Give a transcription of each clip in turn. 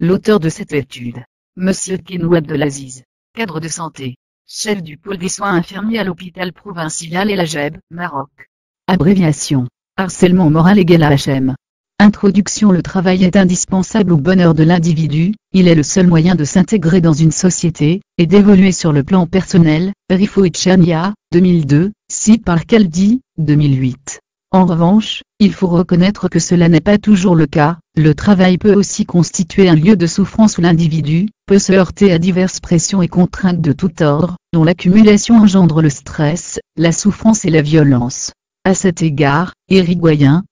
l'auteur de cette étude. Monsieur Kenouad Abdelaziz, cadre de santé, chef du pôle des soins infirmiers à l'hôpital provincial El Ajeb, Maroc. Abréviation. Harcèlement moral égale HM. Introduction. Le travail est indispensable au bonheur de l'individu, il est le seul moyen de s'intégrer dans une société, et d'évoluer sur le plan personnel, Rifo Etchania, 2002, Si par Kaldi, 2008. En revanche, il faut reconnaître que cela n'est pas toujours le cas, le travail peut aussi constituer un lieu de souffrance où l'individu peut se heurter à diverses pressions et contraintes de tout ordre, dont l'accumulation engendre le stress, la souffrance et la violence. À cet égard, Irigoyen,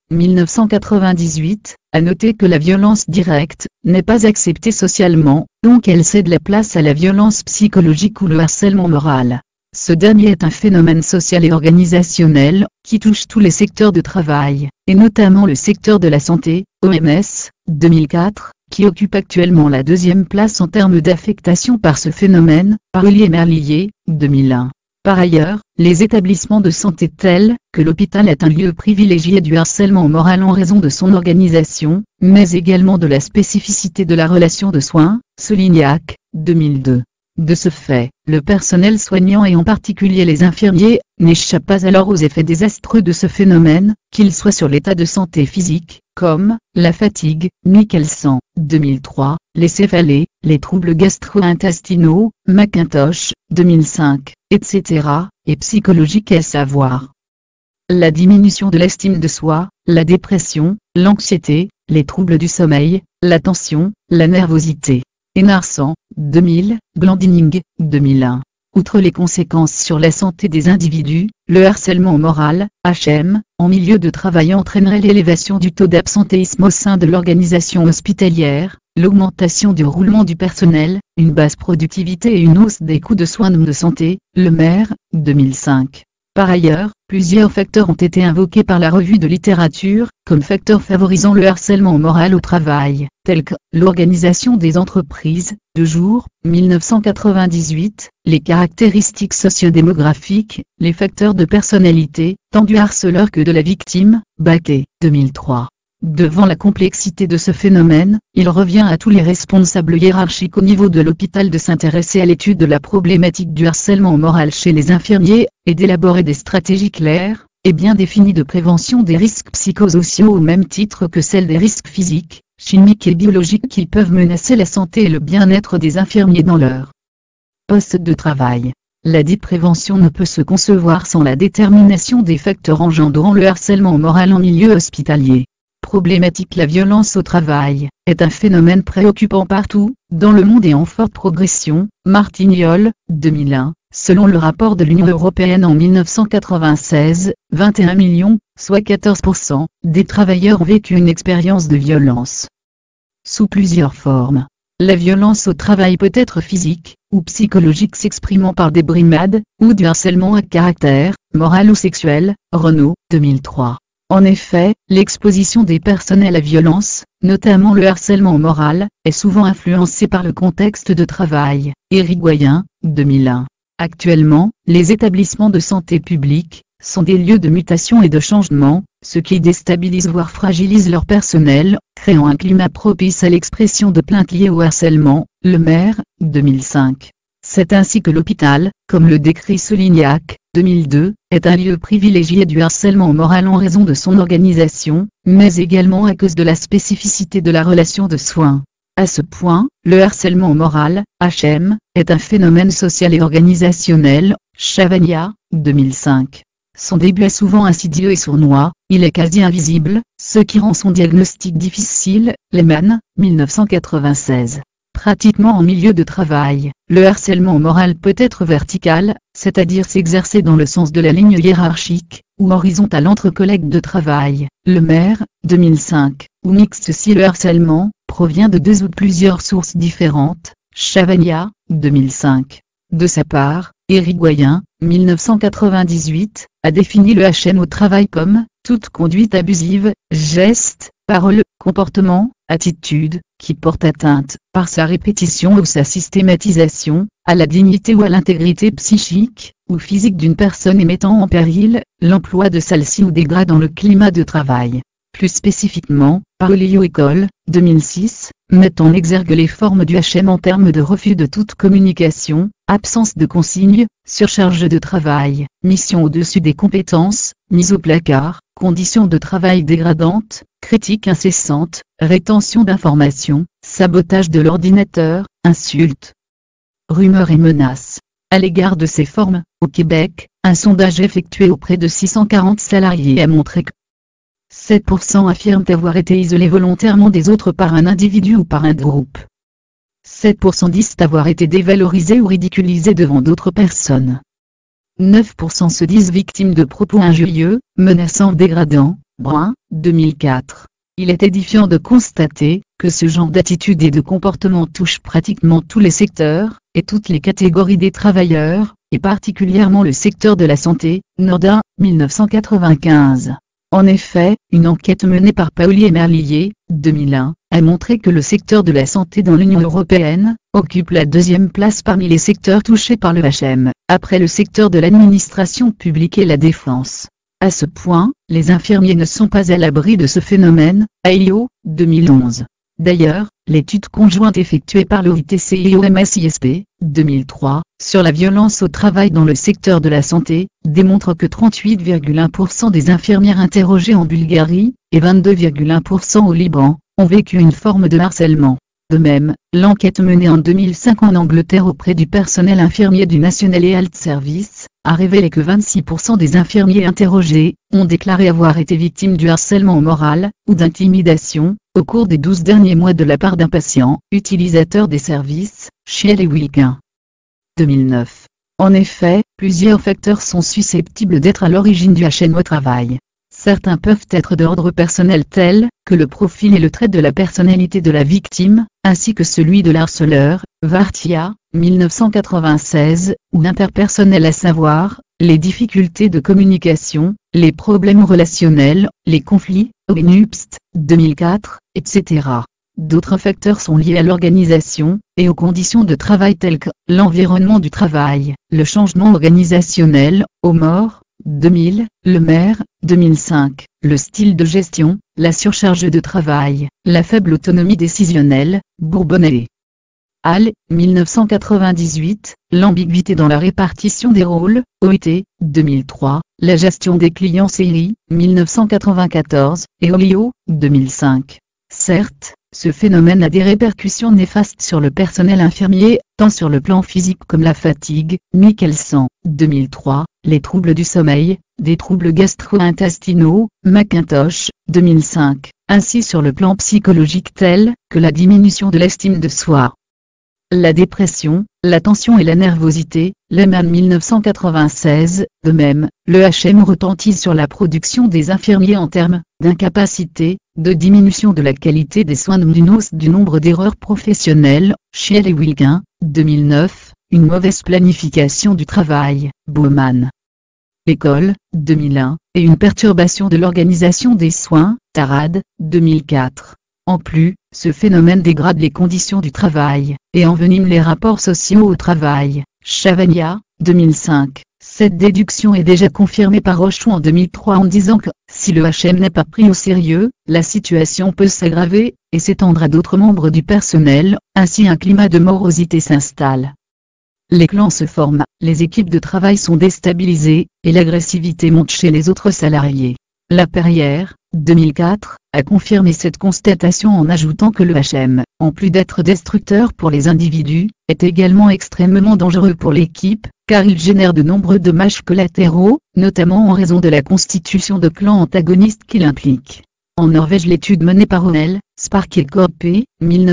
1998, a noté que la violence directe n'est pas acceptée socialement, donc elle cède la place à la violence psychologique ou le harcèlement moral. Ce dernier est un phénomène social et organisationnel, qui touche tous les secteurs de travail, et notamment le secteur de la santé, OMS, 2004, qui occupe actuellement la deuxième place en termes d'affectation par ce phénomène, par Merlier, 2001. Par ailleurs, les établissements de santé tels que l'hôpital est un lieu privilégié du harcèlement moral en raison de son organisation, mais également de la spécificité de la relation de soins, Solignac, 2002. De ce fait, le personnel soignant et en particulier les infirmiers, n'échappent pas alors aux effets désastreux de ce phénomène, qu'ils soient sur l'état de santé physique, comme la fatigue, Michelson, 2003, les céphalées, les troubles gastro-intestinaux, Mackintosh, 2005, etc., et psychologiques à savoir la diminution de l'estime de soi, la dépression, l'anxiété, les troubles du sommeil, la tension, la nervosité. Enarsan, 2000, Glandining, 2001. Outre les conséquences sur la santé des individus, le harcèlement moral, HM, en milieu de travail entraînerait l'élévation du taux d'absentéisme au sein de l'organisation hospitalière, l'augmentation du roulement du personnel, une basse productivité et une hausse des coûts de soins de santé, Le Maire, 2005. Par ailleurs, plusieurs facteurs ont été invoqués par la revue de littérature, comme facteurs favorisant le harcèlement moral au travail, tels que l'organisation des entreprises, de jour, 1998, les caractéristiques sociodémographiques, les facteurs de personnalité, tant du harceleur que de la victime, Baquet, 2003. Devant la complexité de ce phénomène, il revient à tous les responsables hiérarchiques au niveau de l'hôpital de s'intéresser à l'étude de la problématique du harcèlement moral chez les infirmiers, et d'élaborer des stratégies claires et bien définies de prévention des risques psychosociaux au même titre que celles des risques physiques, chimiques et biologiques qui peuvent menacer la santé et le bien-être des infirmiers dans leur poste de travail. La dite prévention ne peut se concevoir sans la détermination des facteurs engendrant le harcèlement moral en milieu hospitalier. Problématique. La violence au travail est un phénomène préoccupant partout, dans le monde et en forte progression. Martignol, 2001, selon le rapport de l'Union européenne en 1996, 21 millions, soit 14%, des travailleurs ont vécu une expérience de violence. Sous plusieurs formes. La violence au travail peut être physique, ou psychologique s'exprimant par des brimades, ou du harcèlement à caractère, moral ou sexuel. Renaud, 2003. En effet, l'exposition des personnes à la violence, notamment le harcèlement moral, est souvent influencée par le contexte de travail. Irigoyen, 2001. Actuellement, les établissements de santé publique sont des lieux de mutation et de changement, ce qui déstabilise voire fragilise leur personnel, créant un climat propice à l'expression de plaintes liées au harcèlement. Le Maire, 2005. C'est ainsi que l'hôpital, comme le décrit Solignac, 2002, est un lieu privilégié du harcèlement moral en raison de son organisation, mais également à cause de la spécificité de la relation de soins. À ce point, le harcèlement moral, HM, est un phénomène social et organisationnel. Chavagna, 2005. Son début est souvent insidieux et sournois, il est quasi invisible, ce qui rend son diagnostic difficile. Lehmann, 1996. Pratiquement en milieu de travail, le harcèlement moral peut être vertical, c'est-à-dire s'exercer dans le sens de la ligne hiérarchique, ou horizontal entre collègues de travail. Le Maire, 2005, ou mixte si le harcèlement provient de deux ou de plusieurs sources différentes. Chavagna, 2005. De sa part, Irigoyen, 1998, a défini le HM au travail comme toute conduite abusive, geste, parole, comportement, attitude, qui porte atteinte, par sa répétition ou sa systématisation, à la dignité ou à l'intégrité psychique ou physique d'une personne et mettant en péril l'emploi de celle-ci ou dégradant le climat de travail. plus spécifiquement, Paolillo et Cole, 2006, mettent en exergue les formes du HM en termes de refus de toute communication, absence de consignes, surcharge de travail, mission au-dessus des compétences, mise au placard, conditions de travail dégradantes, critiques incessantes, rétention d'informations, sabotage de l'ordinateur, insultes, rumeurs et menaces. À l'égard de ces formes, au Québec, un sondage effectué auprès de 640 salariés a montré que 7% affirment avoir été isolés volontairement des autres par un individu ou par un groupe. 7% disent avoir été dévalorisés ou ridiculisés devant d'autres personnes. 9% se disent victimes de propos injurieux, menaçants, dégradants. Brun, 2004. Il est édifiant de constater que ce genre d'attitude et de comportement touche pratiquement tous les secteurs et toutes les catégories des travailleurs, et particulièrement le secteur de la santé. Nordin, 1995. En effet, une enquête menée par Paoli et Merlier, 2001, a montré que le secteur de la santé dans l'Union européenne occupe la deuxième place parmi les secteurs touchés par le HM, après le secteur de l'administration publique et la défense. À ce point, les infirmiers ne sont pas à l'abri de ce phénomène. Aillot, 2011. D'ailleurs, l'étude conjointe effectuée par l'OITC et l'OMSISP, 2003, sur la violence au travail dans le secteur de la santé, démontre que 38,1% des infirmières interrogées en Bulgarie, et 22,1% au Liban, ont vécu une forme de harcèlement. De même, l'enquête menée en 2005 en Angleterre auprès du personnel infirmier du National Health Service, a révélé que 26% des infirmiers interrogés ont déclaré avoir été victimes du harcèlement moral ou d'intimidation au cours des 12 derniers mois de la part d'un patient utilisateur des services, Chiel et Wilkin. 2009. En effet, plusieurs facteurs sont susceptibles d'être à l'origine du HM au travail. Certains peuvent être d'ordre personnel tels que le profil et le trait de la personnalité de la victime, ainsi que celui de l'harceleur, Vartia, 1996, ou interpersonnel, à savoir, les difficultés de communication, les problèmes relationnels, les conflits, Nupst, 2004, etc. D'autres facteurs sont liés à l'organisation, et aux conditions de travail telles que l'environnement du travail, le changement organisationnel, aux morts, 2000, le maire, 2005, le style de gestion, la surcharge de travail, la faible autonomie décisionnelle, Bourbonnais. Hall, 1998, l'ambiguïté dans la répartition des rôles, OIT, 2003, la gestion des clients série, 1994, et Olio, 2005. Certes, ce phénomène a des répercussions néfastes sur le personnel infirmier, tant sur le plan physique comme la fatigue. Michelson, 2003, les troubles du sommeil, des troubles gastro-intestinaux, McIntosh, 2005, ainsi sur le plan psychologique tels que la diminution de l'estime de soi, la dépression, la tension et la nervosité. Lehman, 1996, de même, le HM retentit sur la production des infirmiers en termes d'incapacité, de diminution de la qualité des soins, d'une hausse du nombre d'erreurs professionnelles. Chiel et Wilkin, 2009, une mauvaise planification du travail. Baumann. L'école, 2001, et une perturbation de l'organisation des soins. Tarad, 2004. En plus, ce phénomène dégrade les conditions du travail, et envenime les rapports sociaux au travail. Chavagna, 2005. Cette déduction est déjà confirmée par Rochon en 2003 en disant que, si le HM n'est pas pris au sérieux, la situation peut s'aggraver, et s'étendre à d'autres membres du personnel, ainsi un climat de morosité s'installe. Les clans se forment, les équipes de travail sont déstabilisées, et l'agressivité monte chez les autres salariés. Laperrière, 2004, a confirmé cette constatation en ajoutant que le HM, en plus d'être destructeur pour les individus, est également extrêmement dangereux pour l'équipe, car il génère de nombreux dommages collatéraux, notamment en raison de la constitution de clans antagonistes qu'il implique. En Norvège, l'étude menée par Onel, Spark et Corp,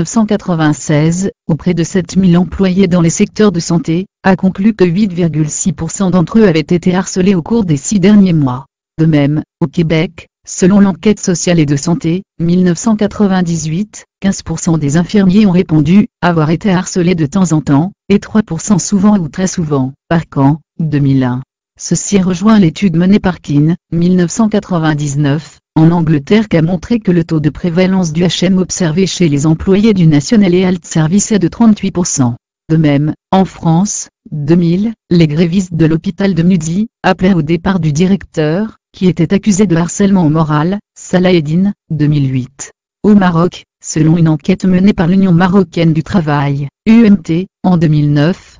1996, auprès de 7000 employés dans les secteurs de santé, a conclu que 8,6% d'entre eux avaient été harcelés au cours des 6 derniers mois. De même, au Québec, selon l'enquête sociale et de santé, 1998, 15% des infirmiers ont répondu avoir été harcelés de temps en temps, et 3% souvent ou très souvent, par camp, 2001. Ceci rejoint l'étude menée par Keane, 1999, en Angleterre, qui a montré que le taux de prévalence du HM observé chez les employés du National Health Service est de 38%. De même, en France, 2000, les grévistes de l'hôpital de Muddy appelaient au départ du directeur, qui était accusé de harcèlement moral, Salah Eddine, 2008. Au Maroc, selon une enquête menée par l'Union marocaine du travail, UMT, en 2009,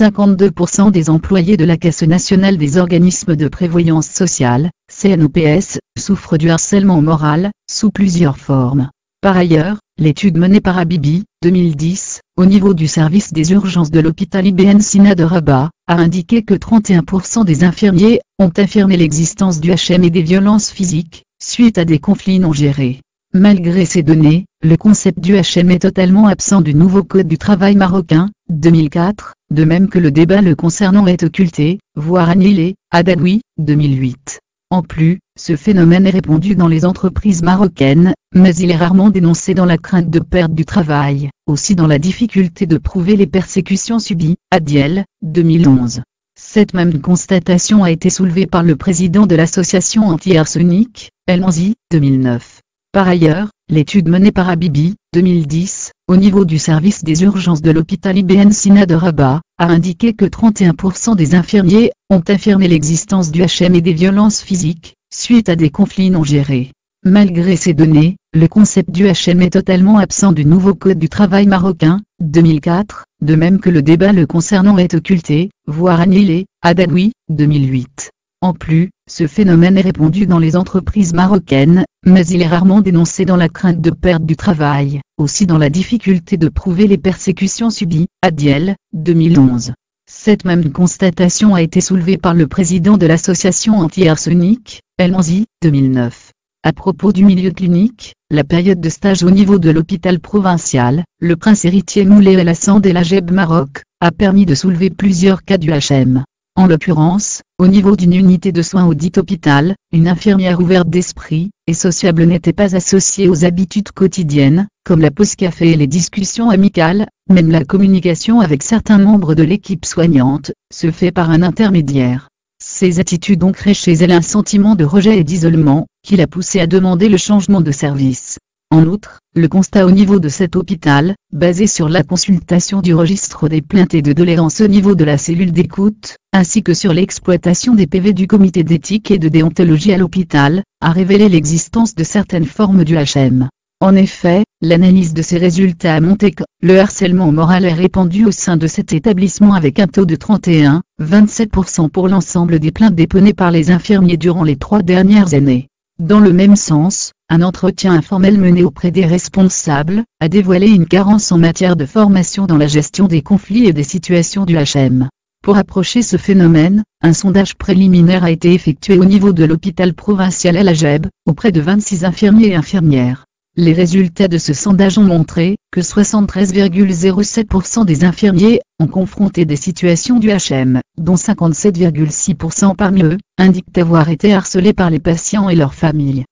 52% des employés de la Caisse nationale des organismes de prévoyance sociale, CNOPS, souffrent du harcèlement moral, sous plusieurs formes. Par ailleurs, l'étude menée par Habibi, 2010, au niveau du service des urgences de l'hôpital Ibn Sina de Rabat, a indiqué que 31% des infirmiers ont affirmé l'existence du HM et des violences physiques, suite à des conflits non gérés. Malgré ces données, le concept du HM est totalement absent du nouveau Code du travail marocain, 2004, de même que le débat le concernant est occulté, voire annihilé, Adaoui, 2008. En plus, ce phénomène est répandu dans les entreprises marocaines, mais il est rarement dénoncé dans la crainte de perte du travail, aussi dans la difficulté de prouver les persécutions subies, Adiel, 2011. Cette même constatation a été soulevée par le président de l'association anti-arsenic, El Manzi, 2009. Par ailleurs, l'étude menée par Habibi, 2010, au niveau du service des urgences de l'hôpital Ibn Sina de Rabat, a indiqué que 31% des infirmiers ont affirmé l'existence du HM et des violences physiques, suite à des conflits non gérés. Malgré ces données, le concept du HM est totalement absent du nouveau Code du travail marocain, 2004, de même que le débat le concernant est occulté, voire annihilé, Adaoui, 2008. En plus, ce phénomène est répandu dans les entreprises marocaines, mais il est rarement dénoncé dans la crainte de perte du travail, aussi dans la difficulté de prouver les persécutions subies, Adiel, 2011. Cette même constatation a été soulevée par le président de l'association anti-arsenic, El Manzi, 2009. À propos du milieu clinique, la période de stage au niveau de l'hôpital provincial, le prince héritier Moulay El Hassand et la JEB Maroc, a permis de soulever plusieurs cas du HM. En l'occurrence, au niveau d'une unité de soins au dit hôpital, une infirmière ouverte d'esprit et sociable n'était pas associée aux habitudes quotidiennes, comme la pause café et les discussions amicales, même la communication avec certains membres de l'équipe soignante, se fait par un intermédiaire. Ces attitudes ont créé chez elle un sentiment de rejet et d'isolement, qui l'a poussée à demander le changement de service. En outre, le constat au niveau de cet hôpital, basé sur la consultation du registre des plaintes et de doléances au niveau de la cellule d'écoute, ainsi que sur l'exploitation des PV du comité d'éthique et de déontologie à l'hôpital, a révélé l'existence de certaines formes du HM. En effet, l'analyse de ces résultats a montré que le harcèlement moral est répandu au sein de cet établissement avec un taux de 31,27% pour l'ensemble des plaintes déposées par les infirmiers durant les 3 dernières années. Dans le même sens, un entretien informel mené auprès des responsables a dévoilé une carence en matière de formation dans la gestion des conflits et des situations du HM. Pour approcher ce phénomène, un sondage préliminaire a été effectué au niveau de l'hôpital provincial El Ajeb, auprès de 26 infirmiers et infirmières. Les résultats de ce sondage ont montré que 73,07% des infirmiers ont confronté des situations du HM, dont 57,6% parmi eux indiquent avoir été harcelés par les patients et leurs familles.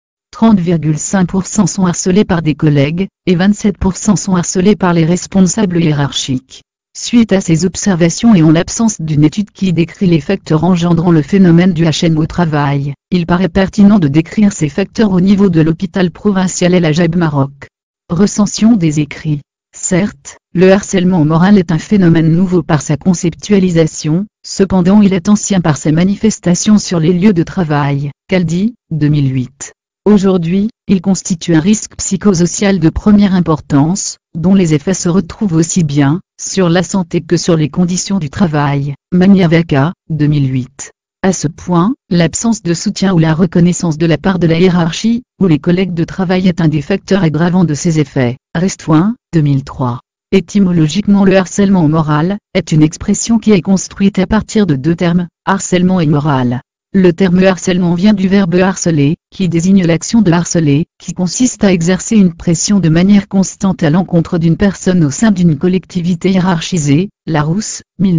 30,5% sont harcelés par des collègues, et 27% sont harcelés par les responsables hiérarchiques. Suite à ces observations et en l'absence d'une étude qui décrit les facteurs engendrant le phénomène du HM au travail, il paraît pertinent de décrire ces facteurs au niveau de l'hôpital provincial El Ajeb Maroc. Recension des écrits. Certes, le harcèlement moral est un phénomène nouveau par sa conceptualisation, cependant il est ancien par ses manifestations sur les lieux de travail. Kaldi, 2008. Aujourd'hui, il constitue un risque psychosocial de première importance, dont les effets se retrouvent aussi bien sur la santé que sur les conditions du travail. Maniavaka, 2008. À ce point, l'absence de soutien ou la reconnaissance de la part de la hiérarchie, ou les collègues de travail est un des facteurs aggravants de ces effets. Restoin, 2003. Étymologiquement, le harcèlement moral est une expression qui est construite à partir de 2 termes, harcèlement et moral. Le terme harcèlement vient du verbe harceler, qui désigne l'action de harceler, qui consiste à exercer une pression de manière constante à l'encontre d'une personne au sein d'une collectivité hiérarchisée. Larousse,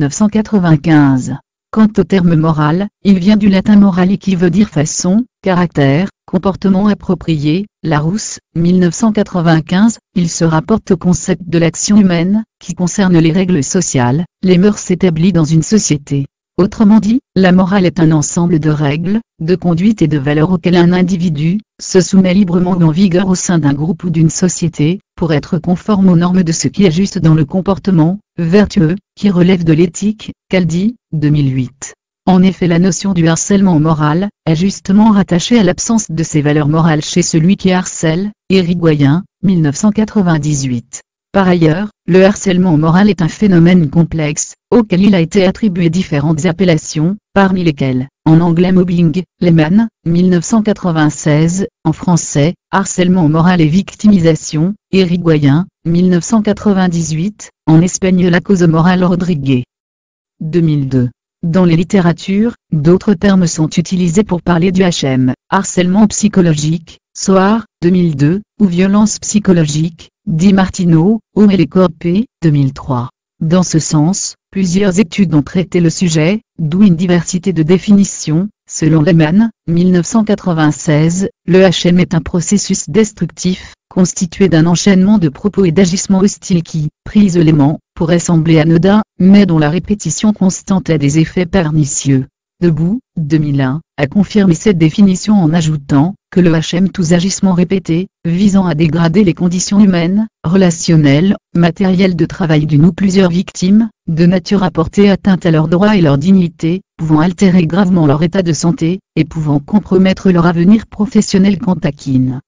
1995. Quant au terme moral, il vient du latin morali qui veut dire façon, caractère, comportement approprié. Larousse, 1995, il se rapporte au concept de l'action humaine, qui concerne les règles sociales, les mœurs établies dans une société. Autrement dit, la morale est un ensemble de règles, de conduites et de valeurs auxquelles un individu se soumet librement ou en vigueur au sein d'un groupe ou d'une société, pour être conforme aux normes de ce qui est juste dans le comportement vertueux, qui relève de l'éthique. Kaldi, 2008. En effet, la notion du harcèlement moral est justement rattachée à l'absence de ces valeurs morales chez celui qui harcèle. Irigoyen, 1998. Par ailleurs, le harcèlement moral est un phénomène complexe, auquel il a été attribué différentes appellations, parmi lesquelles, en anglais mobbing, Lehman, 1996, en français, harcèlement moral et victimisation, Irigoyen, 1998, en espagnol acoso moral Rodriguez. 2002. Dans les littératures, d'autres termes sont utilisés pour parler du HM, harcèlement psychologique, Soar, 2002, ou violence psychologique, Di Martino, Omelécorpe, 2003. Dans ce sens, plusieurs études ont traité le sujet, d'où une diversité de définitions. Selon Lehman, 1996, le HM est un processus destructif, constitué d'un enchaînement de propos et d'agissements hostiles qui, pris isolément, pourraient sembler anodins, mais dont la répétition constante a des effets pernicieux. Debout, 2001, a confirmé cette définition en ajoutant que le HM tous agissements répétés, visant à dégrader les conditions humaines, relationnelles, matérielles de travail d'une ou plusieurs victimes, de nature à porter atteinte à leurs droits et leur dignité, pouvant altérer gravement leur état de santé, et pouvant compromettre leur avenir professionnel qu'Antakin.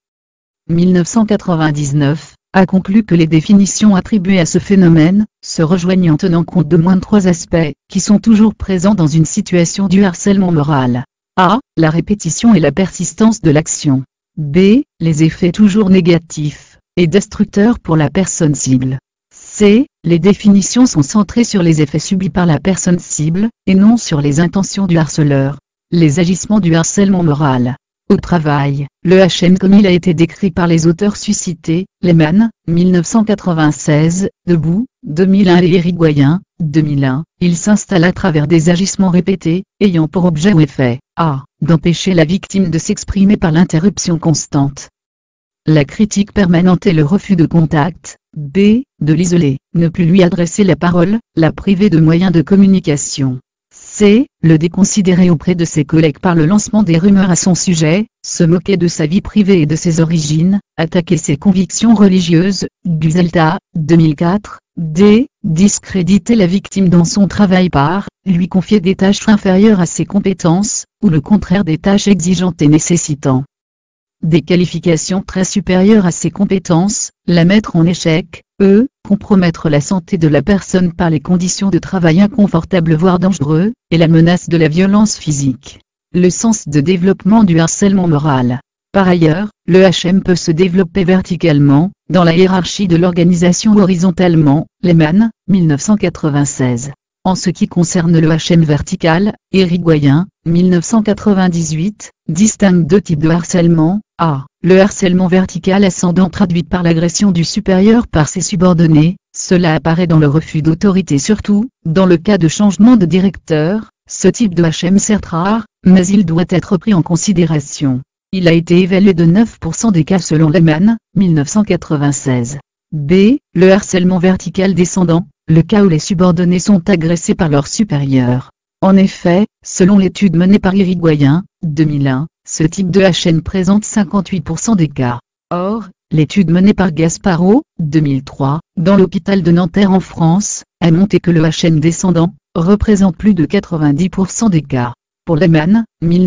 1999, a conclu que les définitions attribuées à ce phénomène, se rejoignent en tenant compte de moins de 3 aspects, qui sont toujours présents dans une situation du harcèlement moral. A. La répétition et la persistance de l'action. B. Les effets toujours négatifs, et destructeurs pour la personne cible. C. Les définitions sont centrées sur les effets subis par la personne cible, et non sur les intentions du harceleur. Les agissements du harcèlement moral. Au travail, le HM comme il a été décrit par les auteurs suscités, Lehman, 1996, Debout, 2001 et Irigoyen, 2001, il s'installe à travers des agissements répétés, ayant pour objet ou effet, a. D'empêcher la victime de s'exprimer par l'interruption constante. La critique permanente et le refus de contact, b. De l'isoler, ne plus lui adresser la parole, la priver de moyens de communication. C. Le déconsidérer auprès de ses collègues par le lancement des rumeurs à son sujet, se moquer de sa vie privée et de ses origines, attaquer ses convictions religieuses, Guzelta, 2004, D. Discréditer la victime dans son travail par, lui confier des tâches inférieures à ses compétences, ou le contraire des tâches exigeantes et nécessitant des qualifications très supérieures à ses compétences, la mettre en échec, compromettre la santé de la personne par les conditions de travail inconfortables voire dangereux, et la menace de la violence physique. Le sens de développement du harcèlement moral. Par ailleurs, le HM peut se développer verticalement, dans la hiérarchie de l'organisation ou horizontalement, Lehman, 1996. En ce qui concerne le HM vertical, Irigoyen, 1998, distingue 2 types de harcèlement. A. Le harcèlement vertical ascendant traduit par l'agression du supérieur par ses subordonnés, cela apparaît dans le refus d'autorité surtout, dans le cas de changement de directeur, ce type de HM certes rare, mais il doit être pris en considération. Il a été évalué de 9% des cas selon Lehman, 1996. B. Le harcèlement vertical descendant, le cas où les subordonnés sont agressés par leurs supérieurs. En effet, selon l'étude menée par Irigoyen, 2001, ce type de HM présente 58% des cas. Or, l'étude menée par Gasparot, 2003, dans l'hôpital de Nanterre en France, a montré que le HM descendant représente plus de 90% des cas. Pour Lehman,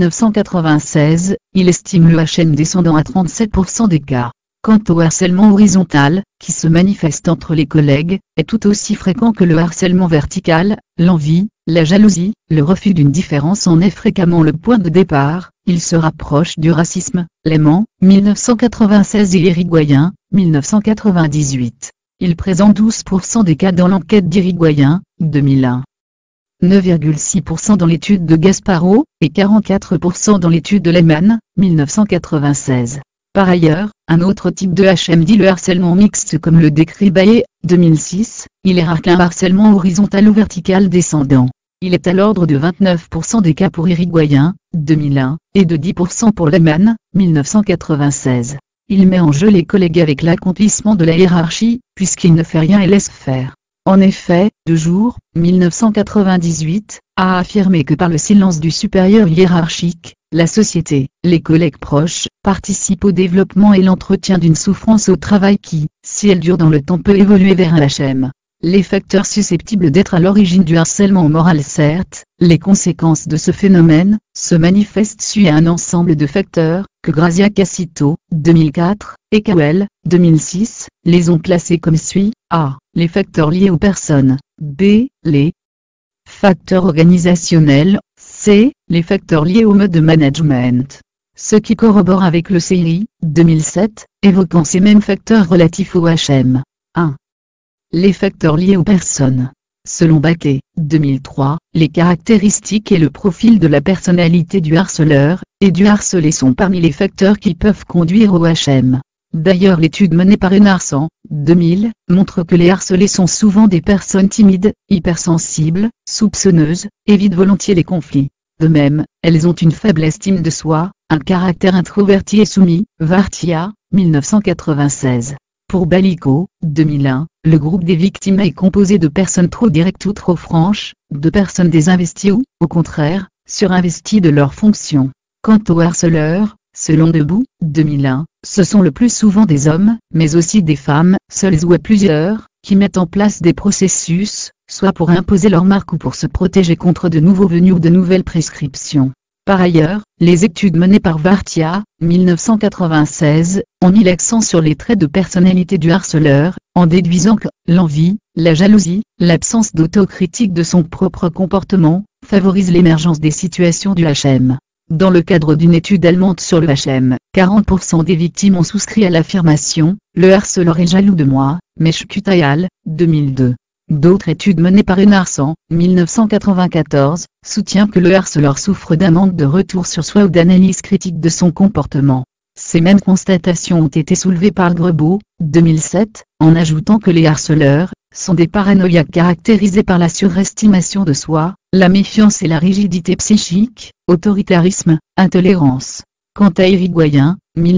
1996, il estime le HM descendant à 37% des cas. Quant au harcèlement horizontal, qui se manifeste entre les collègues, est tout aussi fréquent que le harcèlement vertical, l'envie, la jalousie, le refus d'une différence en est fréquemment le point de départ, il se rapproche du racisme. Lehman, 1996 et Irigoyen, 1998. Il présente 12% des cas dans l'enquête d'Irigoyen, 2001. 9,6% dans l'étude de Gasparot, et 44% dans l'étude de Lehman, 1996. Par ailleurs, un autre type de HM dit le harcèlement mixte comme le décrit Baillet, 2006, il est rare qu'un harcèlement horizontal ou vertical descendant. Il est à l'ordre de 29% des cas pour Irigoyen, 2001, et de 10% pour Lehman, 1996. Il met en jeu les collègues avec l'accomplissement de la hiérarchie, puisqu'il ne fait rien et laisse faire. En effet, De Jour, 1998, a affirmé que par le silence du supérieur hiérarchique, la société, les collègues proches, participent au développement et l'entretien d'une souffrance au travail qui, si elle dure dans le temps peut évoluer vers un HM. Les facteurs susceptibles d'être à l'origine du harcèlement moral. Certes, les conséquences de ce phénomène se manifestent suite à un ensemble de facteurs que Grazia Cassito, 2004, et Cowell, 2006, les ont classés comme suit. A. Les facteurs liés aux personnes. B. Les facteurs organisationnels. C. Les facteurs liés au mode de management. Ce qui corrobore avec le CIRI, 2007, évoquant ces mêmes facteurs relatifs au HM. 1. Les facteurs liés aux personnes. Selon Baquet, 2003, les caractéristiques et le profil de la personnalité du harceleur et du harcelé sont parmi les facteurs qui peuvent conduire au HM. D'ailleurs, l'étude menée par Enarson, 2000, montre que les harcelés sont souvent des personnes timides, hypersensibles, soupçonneuses, évitent volontiers les conflits. De même, elles ont une faible estime de soi, un caractère introverti et soumis. Vartia, 1996. Pour Balico, 2001, le groupe des victimes est composé de personnes trop directes ou trop franches, de personnes désinvesties ou, au contraire, surinvesties de leurs fonctions. Quant aux harceleurs, selon Debout, 2001, ce sont le plus souvent des hommes, mais aussi des femmes, seules ou à plusieurs, qui mettent en place des processus, soit pour imposer leur marque ou pour se protéger contre de nouveaux venus ou de nouvelles prescriptions. Par ailleurs, les études menées par Vartia, 1996, ont mis l'accent sur les traits de personnalité du harceleur, en déduisant que l'envie, la jalousie, l'absence d'autocritique de son propre comportement, favorisent l'émergence des situations du HM. Dans le cadre d'une étude allemande sur le HM, 40% des victimes ont souscrit à l'affirmation « Le harceleur est jaloux de moi », Meshkutayal, 2002. D'autres études menées par Enarson, 1994, soutient que le harceleur souffre d'un manque de retour sur soi ou d'analyse critique de son comportement. Ces mêmes constatations ont été soulevées par Grebeau, 2007, en ajoutant que les harceleurs sont des paranoïaques caractérisés par la surestimation de soi, la méfiance et la rigidité psychique, autoritarisme, intolérance. Quant à Irigoyen,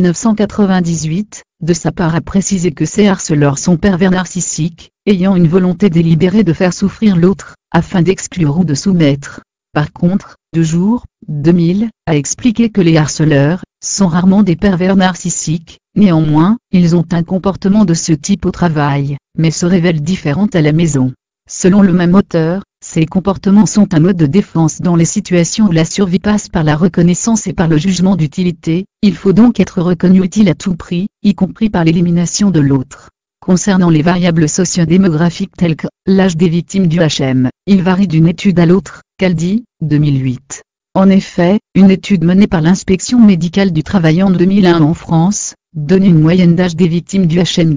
1998, de sa part a précisé que ces harceleurs sont pervers narcissiques, ayant une volonté délibérée de faire souffrir l'autre, afin d'exclure ou de soumettre. Par contre, De Jour, 2000, a expliqué que les harceleurs sont rarement des pervers narcissiques, néanmoins, ils ont un comportement de ce type au travail, mais se révèlent différents à la maison. Selon le même auteur, ces comportements sont un mode de défense dans les situations où la survie passe par la reconnaissance et par le jugement d'utilité, il faut donc être reconnu utile à tout prix, y compris par l'élimination de l'autre. Concernant les variables sociodémographiques telles que l'âge des victimes du HM, il varie d'une étude à l'autre. Caldi, 2008. En effet, une étude menée par l'inspection médicale du travail en 2001 en France, donne une moyenne d'âge des victimes du HM de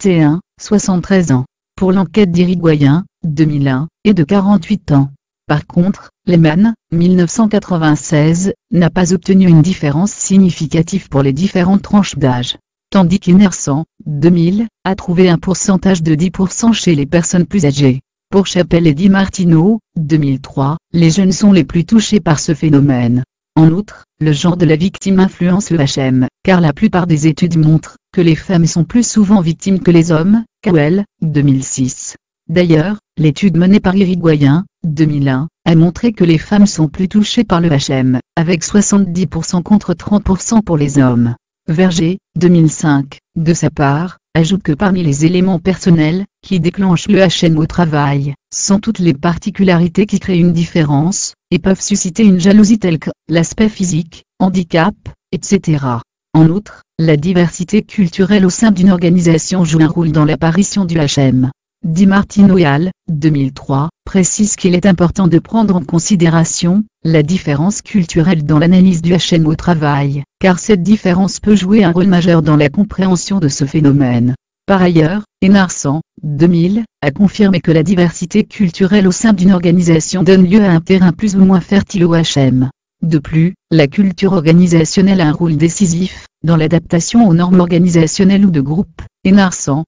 41-73 ans. Pour l'enquête d'Irigoyen, 2001, est de 48 ans. Par contre, Lehmann, 1996, n'a pas obtenu une différence significative pour les différentes tranches d'âge. Tandis qu'Enarson, 2000, a trouvé un pourcentage de 10% chez les personnes plus âgées. Pour Chappell et Di Martino, 2003, les jeunes sont les plus touchés par ce phénomène. En outre, le genre de la victime influence le HM, car la plupart des études montrent que les femmes sont plus souvent victimes que les hommes. Cowell, 2006. D'ailleurs, l'étude menée par Irigoyen, 2001, a montré que les femmes sont plus touchées par le HM, avec 70% contre 30% pour les hommes. Verger, 2005, de sa part, ajoute que parmi les éléments personnels qui déclenchent le HM au travail, sont toutes les particularités qui créent une différence, et peuvent susciter une jalousie telle que l'aspect physique, handicap, etc. En outre, la diversité culturelle au sein d'une organisation joue un rôle dans l'apparition du HM. Di Martino et al., 2003, précise qu'il est important de prendre en considération la différence culturelle dans l'analyse du HM au travail, car cette différence peut jouer un rôle majeur dans la compréhension de ce phénomène. Par ailleurs, Enarson, 2000, a confirmé que la diversité culturelle au sein d'une organisation donne lieu à un terrain plus ou moins fertile au HM. De plus, la culture organisationnelle a un rôle décisif dans l'adaptation aux normes organisationnelles ou de groupe. Enarson,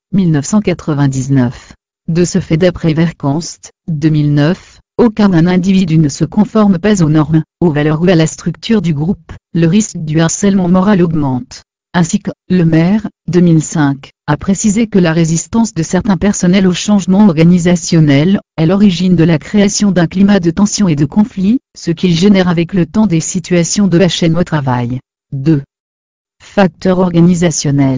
1999. De ce fait, d'après Verkanst, 2009, aucun individu ne se conforme pas aux normes, aux valeurs ou à la structure du groupe, le risque du harcèlement moral augmente. Ainsi que, Le Maire, 2005, a précisé que la résistance de certains personnels au changement organisationnel est l'origine de la création d'un climat de tension et de conflit, ce qui génère avec le temps des situations de HM au travail. 2. Facteurs organisationnels.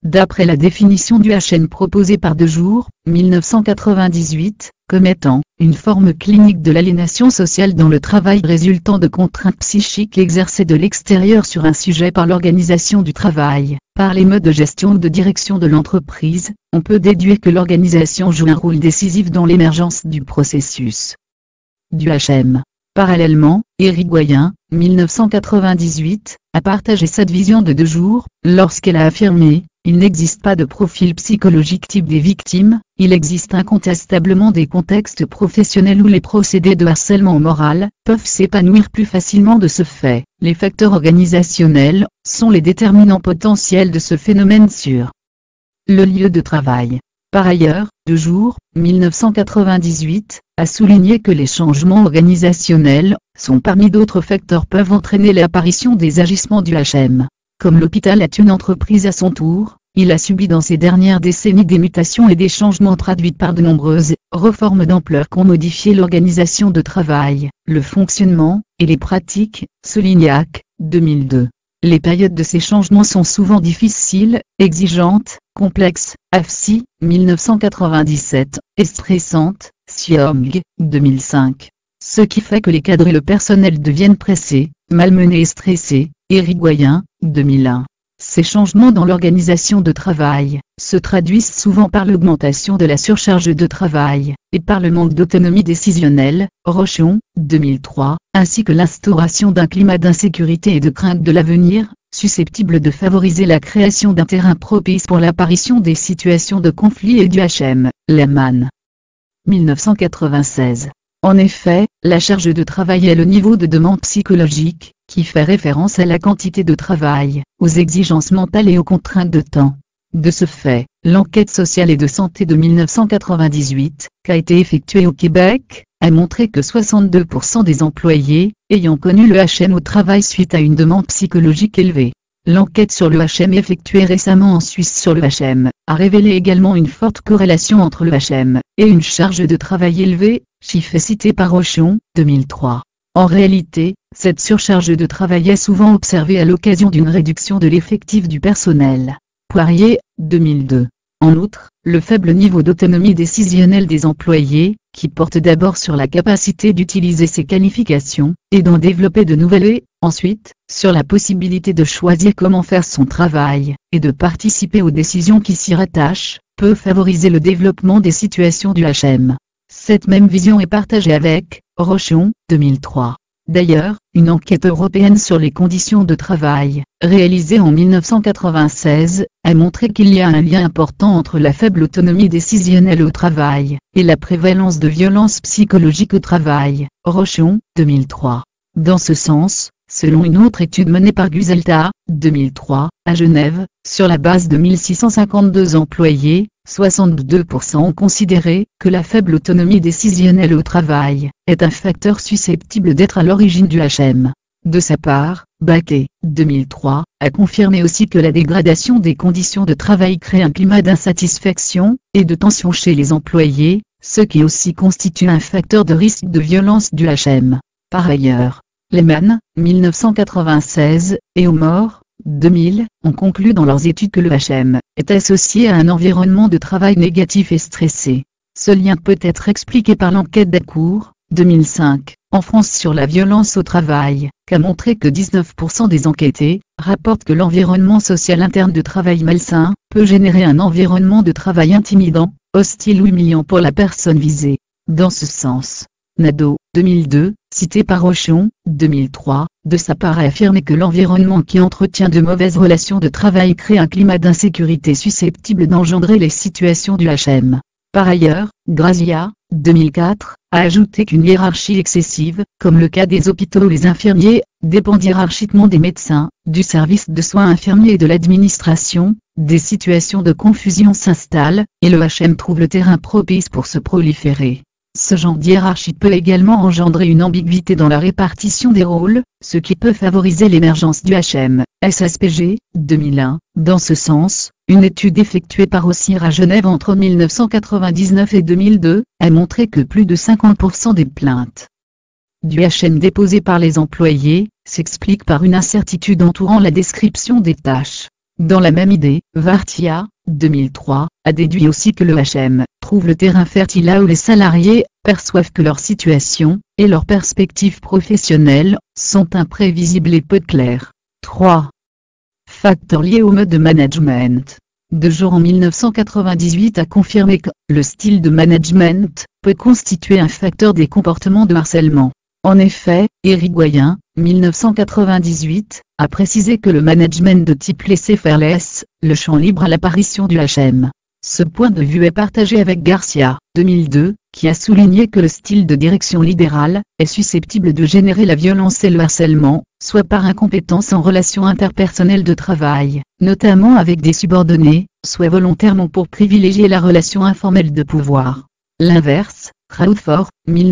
D'après la définition du HM proposée par Dejour, 1998, comme étant une forme clinique de l'aliénation sociale dans le travail résultant de contraintes psychiques exercées de l'extérieur sur un sujet par l'organisation du travail, par les modes de gestion ou de direction de l'entreprise, on peut déduire que l'organisation joue un rôle décisif dans l'émergence du processus du HM. Parallèlement, Irigoyen, 1998, a partagé cette vision de Dejour, lorsqu'elle a affirmé: il n'existe pas de profil psychologique type des victimes, il existe incontestablement des contextes professionnels où les procédés de harcèlement moral peuvent s'épanouir plus facilement. De ce fait, les facteurs organisationnels sont les déterminants potentiels de ce phénomène sur le lieu de travail. Par ailleurs, Dejour, 1998, a souligné que les changements organisationnels sont parmi d'autres facteurs peuvent entraîner l'apparition des agissements du HM. Comme l'hôpital est une entreprise à son tour, il a subi dans ces dernières décennies des mutations et des changements traduits par de nombreuses réformes d'ampleur qui ont modifié l'organisation de travail, le fonctionnement et les pratiques, souligne Hack, 2002. Les périodes de ces changements sont souvent difficiles, exigeantes, complexes, AFSI, 1997, et stressantes, Siong, 2005. Ce qui fait que les cadres et le personnel deviennent pressés, malmenés et stressés, Irigoyen, 2001. Ces changements dans l'organisation de travail se traduisent souvent par l'augmentation de la surcharge de travail, et par le manque d'autonomie décisionnelle, Rochon, 2003, ainsi que l'instauration d'un climat d'insécurité et de crainte de l'avenir, susceptible de favoriser la création d'un terrain propice pour l'apparition des situations de conflit et du HM, Lehman. 1996. En effet, la charge de travail est le niveau de demande psychologique, qui fait référence à la quantité de travail, aux exigences mentales et aux contraintes de temps. De ce fait, l'enquête sociale et de santé de 1998, qui a été effectuée au Québec, a montré que 62% des employés ayant connu le HM au travail suite à une demande psychologique élevée. L'enquête sur le HM effectuée récemment en Suisse sur le HM a révélé également une forte corrélation entre le HM et une charge de travail élevée, chiffre cité par Rochon, 2003. En réalité, cette surcharge de travail est souvent observée à l'occasion d'une réduction de l'effectif du personnel. Poirier, 2002. En outre, le faible niveau d'autonomie décisionnelle des employés, qui porte d'abord sur la capacité d'utiliser ses qualifications, et d'en développer de nouvelles et, ensuite, sur la possibilité de choisir comment faire son travail, et de participer aux décisions qui s'y rattachent, peut favoriser le développement des situations du HM. Cette même vision est partagée avec Rochon, 2003. D'ailleurs, une enquête européenne sur les conditions de travail, réalisée en 1996, a montré qu'il y a un lien important entre la faible autonomie décisionnelle au travail, et la prévalence de violences psychologiques au travail. Rochon, 2003. Dans ce sens, selon une autre étude menée par Guzelta, 2003, à Genève, sur la base de 1652 employés, 62% ont considéré que la faible autonomie décisionnelle au travail est un facteur susceptible d'être à l'origine du HM. De sa part, Baquet, 2003, a confirmé aussi que la dégradation des conditions de travail crée un climat d'insatisfaction et de tension chez les employés, ce qui aussi constitue un facteur de risque de violence du HM. Par ailleurs, Lehman, 1996, et Omor, 2000, ont conclu dans leurs études que le HM est associé à un environnement de travail négatif et stressé. Ce lien peut être expliqué par l'enquête d'Acour, 2005, en France sur la violence au travail, qui a montré que 19% des enquêtés rapportent que l'environnement social interne de travail malsain peut générer un environnement de travail intimidant, hostile ou humiliant pour la personne visée. Dans ce sens, Nadeau, 2002, cité par Rochon, 2003, de sa part a affirmé que l'environnement qui entretient de mauvaises relations de travail crée un climat d'insécurité susceptible d'engendrer les situations du HM. Par ailleurs, Grazia, 2004, a ajouté qu'une hiérarchie excessive, comme le cas des hôpitaux où les infirmiers dépendent hiérarchiquement des médecins, du service de soins infirmiers et de l'administration, des situations de confusion s'installent, et le HM trouve le terrain propice pour se proliférer. Ce genre d'hiérarchie peut également engendrer une ambiguïté dans la répartition des rôles, ce qui peut favoriser l'émergence du HM. SSPG, 2001. Dans ce sens, une étude effectuée par Ossir à Genève entre 1999 et 2002, a montré que plus de 50% des plaintes du HM déposées par les employés s'expliquent par une incertitude entourant la description des tâches. Dans la même idée, Vartia, 2003, a déduit aussi que le HM trouve le terrain fertile là où les salariés perçoivent que leur situation et leurs perspectives professionnelles sont imprévisibles et peu claires. 3. Facteurs liés au mode de management. De jour en 1998 a confirmé que le style de management peut constituer un facteur des comportements de harcèlement. En effet, Irigoyen, 1998, a précisé que le management de type laisser-faire laisse le champ libre à l'apparition du HM. Ce point de vue est partagé avec Garcia, 2002, qui a souligné que le style de direction libérale est susceptible de générer la violence et le harcèlement, soit par incompétence en relations interpersonnelles de travail, notamment avec des subordonnés, soit volontairement pour privilégier la relation informelle de pouvoir. L'inverse, Crawford,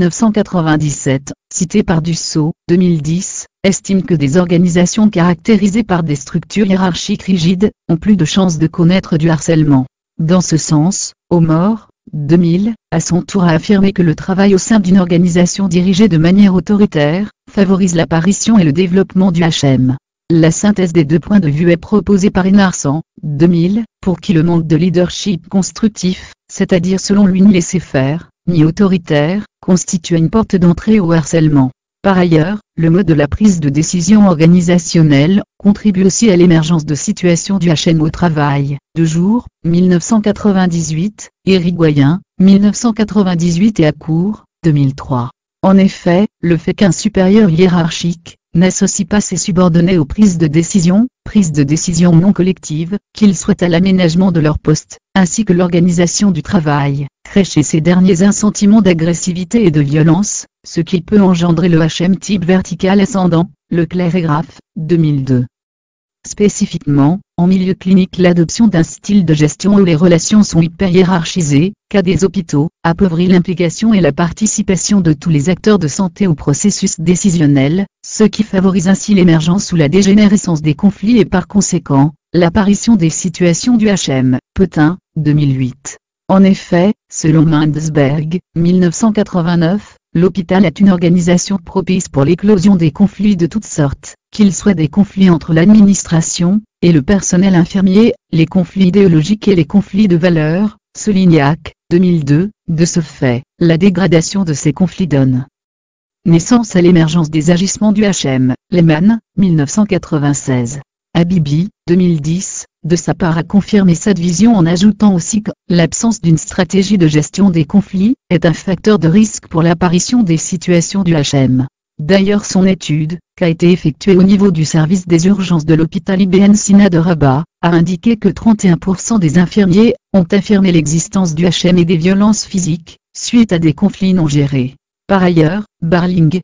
1997, cité par Dussault, 2010, estime que des organisations caractérisées par des structures hiérarchiques rigides ont plus de chances de connaître du harcèlement. Dans ce sens, Omor, 2000, à son tour a affirmé que le travail au sein d'une organisation dirigée de manière autoritaire favorise l'apparition et le développement du HM. La synthèse des deux points de vue est proposée par Inarsan, 2000, pour qui le manque de leadership constructif, c'est-à-dire selon lui ni laisser-faire, ni autoritaire, constitue une porte d'entrée au harcèlement. Par ailleurs, le mode de la prise de décision organisationnelle contribue aussi à l'émergence de situations du HM au travail. De jour, 1998, Irigoyen, 1998 et Accourt, 2003. En effet, le fait qu'un supérieur hiérarchique n'associe pas ses subordonnés aux prises de décision non collectives, qu'ils soient à l'aménagement de leur poste, ainsi que l'organisation du travail, crée chez ces derniers un sentiment d'agressivité et de violence, ce qui peut engendrer le HM type vertical ascendant, Leclerc et Graff, 2002. Spécifiquement, en milieu clinique, l'adoption d'un style de gestion où les relations sont hyper hiérarchisées, cas des hôpitaux, appauvrit l'implication et la participation de tous les acteurs de santé au processus décisionnel, ce qui favorise ainsi l'émergence ou la dégénérescence des conflits et par conséquent, l'apparition des situations du HM. Petain, 2008. En effet, selon Mendelsberg, 1989, l'hôpital est une organisation propice pour l'éclosion des conflits de toutes sortes, qu'ils soient des conflits entre l'administration et le personnel infirmier, les conflits idéologiques et les conflits de valeurs, Solignac, 2002. De ce fait, la dégradation de ces conflits donne naissance à l'émergence des agissements du HM. Lehmann, 1996. Habibi, 2010, de sa part a confirmé cette vision en ajoutant aussi que l'absence d'une stratégie de gestion des conflits est un facteur de risque pour l'apparition des situations du HM. D'ailleurs, son étude, qui a été effectuée au niveau du service des urgences de l'hôpital Ibn Sina de Rabat, a indiqué que 31% des infirmiers ont affirmé l'existence du HM et des violences physiques, suite à des conflits non gérés. Par ailleurs, Barling,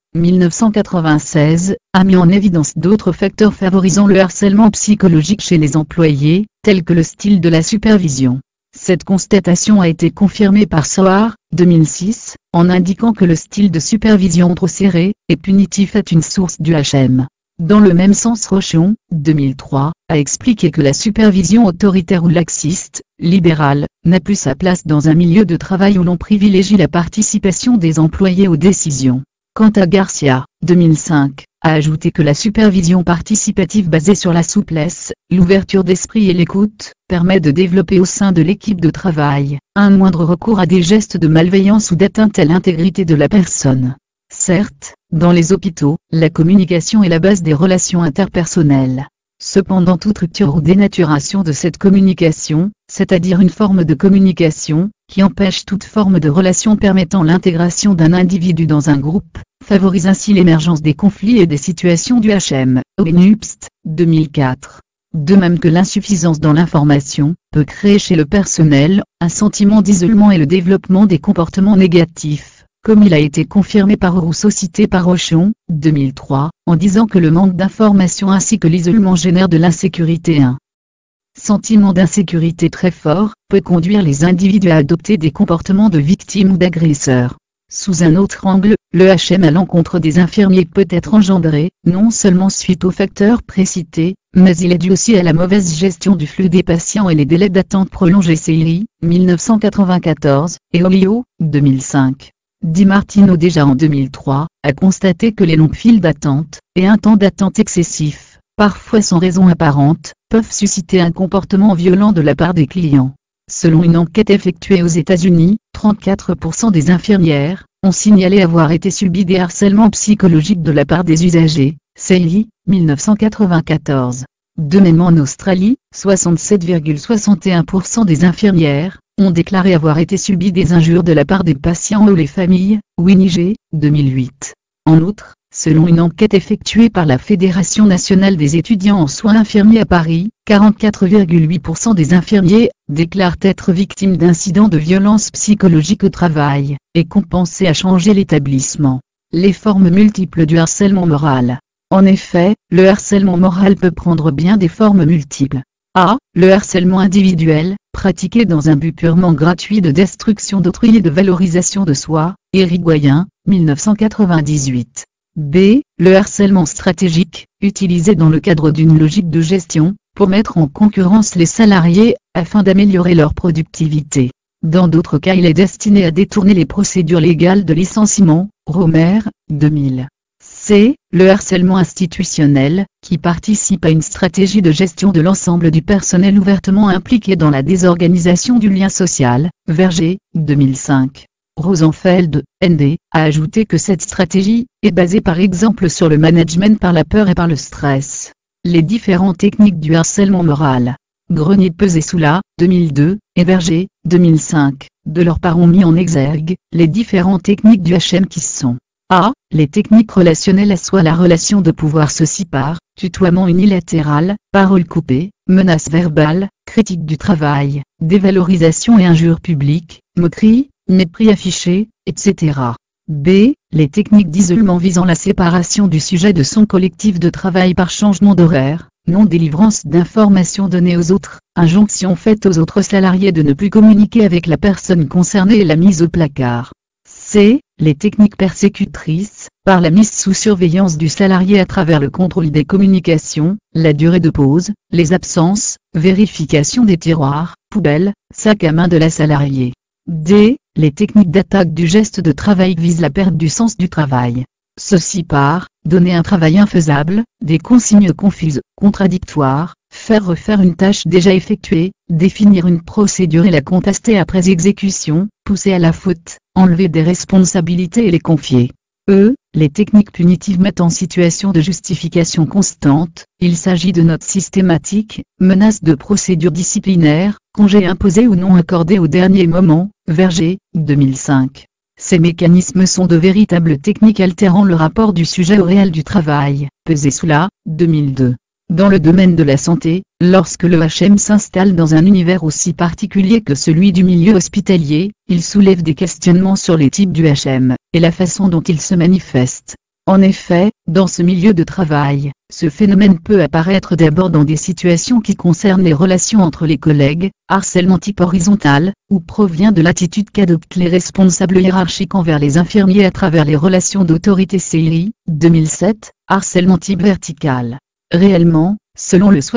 1996, a mis en évidence d'autres facteurs favorisant le harcèlement psychologique chez les employés, tels que le style de la supervision. Cette constatation a été confirmée par Soar, 2006, en indiquant que le style de supervision trop serré et punitif est une source du HM. Dans le même sens, Rochon, 2003, a expliqué que la supervision autoritaire ou laxiste, libérale, n'a plus sa place dans un milieu de travail où l'on privilégie la participation des employés aux décisions. Quant à Garcia, 2005, a ajouté que la supervision participative basée sur la souplesse, l'ouverture d'esprit et l'écoute, permet de développer au sein de l'équipe de travail, un moindre recours à des gestes de malveillance ou d'atteinte à l'intégrité de la personne. Certes, dans les hôpitaux, la communication est la base des relations interpersonnelles. Cependant, toute rupture ou dénaturation de cette communication, c'est-à-dire une forme de communication, qui empêche toute forme de relation permettant l'intégration d'un individu dans un groupe, favorise ainsi l'émergence des conflits et des situations du HM. Obnubst, 2004. De même que l'insuffisance dans l'information peut créer chez le personnel un sentiment d'isolement et le développement des comportements négatifs, comme il a été confirmé par Rousseau cité par Rochon, 2003, en disant que le manque d'information ainsi que l'isolement génère de l'insécurité. Un sentiment d'insécurité très fort peut conduire les individus à adopter des comportements de victime ou d'agresseur. Sous un autre angle, le HM à l'encontre des infirmiers peut être engendré, non seulement suite aux facteurs précités, mais il est dû aussi à la mauvaise gestion du flux des patients et les délais d'attente prolongés. Seiri, 1994, et Olio, 2005. Di Martino déjà en 2003, a constaté que les longues files d'attente, et un temps d'attente excessif, parfois sans raison apparente, peuvent susciter un comportement violent de la part des clients. Selon une enquête effectuée aux États-Unis, 34% des infirmières ont signalé avoir été subi des harcèlements psychologiques de la part des usagers. CI, 1994. De même en Australie, 67,61% des infirmières ont déclaré avoir été subi des injures de la part des patients ou les familles. Winnig, 2008. En outre, selon une enquête effectuée par la Fédération nationale des étudiants en soins infirmiers à Paris, 44,8% des infirmiers déclarent être victimes d'incidents de violence psychologique au travail, et compensés à changer l'établissement. Les formes multiples du harcèlement moral. En effet, le harcèlement moral peut prendre bien des formes multiples. A. Le harcèlement individuel, pratiqué dans un but purement gratuit de destruction d'autrui et de valorisation de soi. Irigoyen, 1998. B. Le harcèlement stratégique, utilisé dans le cadre d'une logique de gestion, pour mettre en concurrence les salariés, afin d'améliorer leur productivité. Dans d'autres cas, il est destiné à détourner les procédures légales de licenciement. Romer, 2000. C. Le harcèlement institutionnel, qui participe à une stratégie de gestion de l'ensemble du personnel ouvertement impliqué dans la désorganisation du lien social. Verger, 2005. Rosenfeld, N.D., a ajouté que cette stratégie est basée par exemple sur le management par la peur et par le stress. Les différentes techniques du harcèlement moral. Grenier-Pesesoula, 2002, et Verger, 2005, de leur part ont mis en exergue les différentes techniques du HM qui sont A. Les techniques relationnelles à soi, la relation de pouvoir ceci par tutoiement unilatéral, paroles coupées, menaces verbales, critique du travail, dévalorisation et injures publiques, moquerie, mépris affiché, etc. B. Les techniques d'isolement visant la séparation du sujet de son collectif de travail par changement d'horaire, non-délivrance d'informations données aux autres, injonction faite aux autres salariés de ne plus communiquer avec la personne concernée et la mise au placard. C. Les techniques persécutrices, par la mise sous surveillance du salarié à travers le contrôle des communications, la durée de pause, les absences, vérification des tiroirs, poubelles, sac à main de la salariée. D. Les techniques d'attaque du geste de travail visent la perte du sens du travail. Ceci par donner un travail infaisable, des consignes confuses, contradictoires, faire refaire une tâche déjà effectuée, définir une procédure et la contester après exécution, pousser à la faute, enlever des responsabilités et les confier. E. Les techniques punitives mettent en situation de justification constante, il s'agit de notes systématiques, menaces de procédures disciplinaires, congés imposés ou non accordés au dernier moment. Verger, 2005. Ces mécanismes sont de véritables techniques altérant le rapport du sujet au réel du travail. Pesesoula, 2002. Dans le domaine de la santé, lorsque le HM s'installe dans un univers aussi particulier que celui du milieu hospitalier, il soulève des questionnements sur les types du HM, et la façon dont il se manifeste. En effet, dans ce milieu de travail, ce phénomène peut apparaître d'abord dans des situations qui concernent les relations entre les collègues, harcèlement type horizontal, ou provient de l'attitude qu'adoptent les responsables hiérarchiques envers les infirmiers à travers les relations d'autorité. CI, 2007, harcèlement type vertical. Réellement, selon le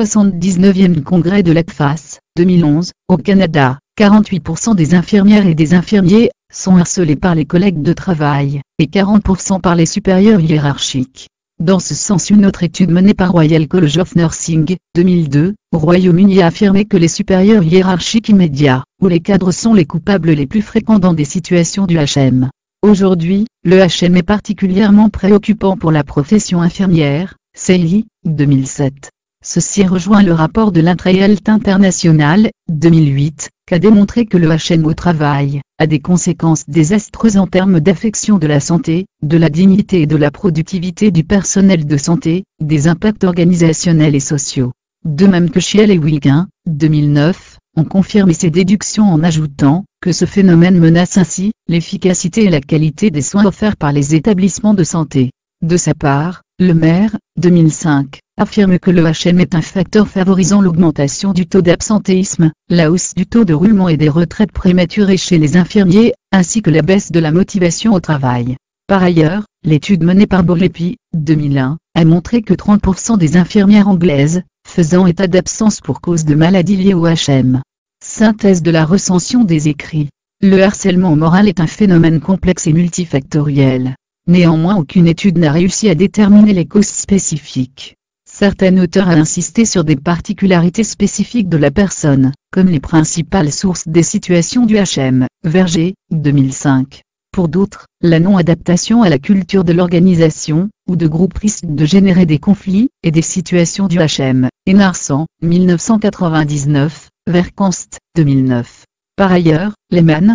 79e congrès de l'ACFAS, 2011, au Canada, 48% des infirmières et des infirmiers sont harcelés par les collègues de travail, et 40% par les supérieurs hiérarchiques. Dans ce sens, une autre étude menée par Royal College of Nursing, 2002, au Royaume-Uni a affirmé que les supérieurs hiérarchiques immédiats, ou les cadres sont les coupables les plus fréquents dans des situations du HM. Aujourd'hui, le HM est particulièrement préoccupant pour la profession infirmière. CI, 2007. Ceci rejoint le rapport de l'Intra-Health International, 2008, qui a démontré que le HM au travail a des conséquences désastreuses en termes d'affection de la santé, de la dignité et de la productivité du personnel de santé, des impacts organisationnels et sociaux. De même que Schiele et Wiggin, 2009, ont confirmé ces déductions en ajoutant que ce phénomène menace ainsi l'efficacité et la qualité des soins offerts par les établissements de santé. De sa part, le maire, 2005, affirme que le HM est un facteur favorisant l'augmentation du taux d'absentéisme, la hausse du taux de roulement et des retraites prématurées chez les infirmiers, ainsi que la baisse de la motivation au travail. Par ailleurs, l'étude menée par Bolepi, 2001, a montré que 30% des infirmières anglaises, faisant état d'absence pour cause de maladies liées au HM. Synthèse de la recension des écrits. Le harcèlement moral est un phénomène complexe et multifactoriel. Néanmoins, aucune étude n'a réussi à déterminer les causes spécifiques. Certains auteurs ont insisté sur des particularités spécifiques de la personne, comme les principales sources des situations du HM, Verger, 2005. Pour d'autres, la non-adaptation à la culture de l'organisation, ou de groupe risque de générer des conflits, et des situations du HM, Enarsan, 1999, Verkanst, 2009. Par ailleurs, Lehman,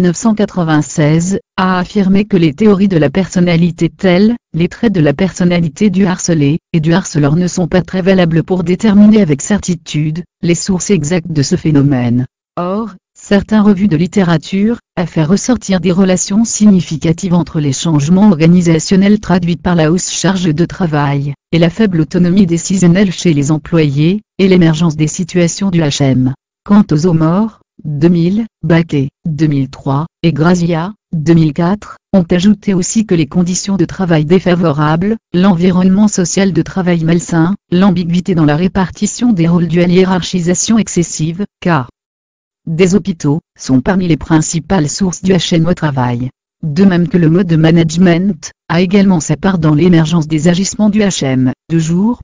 1996, a affirmé que les théories de la personnalité telles, les traits de la personnalité du harcelé, et du harceleur ne sont pas très valables pour déterminer avec certitude, les sources exactes de ce phénomène. Or, certaines revues de littérature, a fait ressortir des relations significatives entre les changements organisationnels traduits par la hausse charge de travail, et la faible autonomie décisionnelle chez les employés, et l'émergence des situations du HM. Quant aux Omor, 2000, Baquet, 2003, et Grazia, 2004, ont ajouté aussi que les conditions de travail défavorables, l'environnement social de travail malsain, l'ambiguïté dans la répartition des rôles dus à hiérarchisation excessive, car des hôpitaux, sont parmi les principales sources du HM au travail. De même que le mode de management, a également sa part dans l'émergence des agissements du HM, de jour,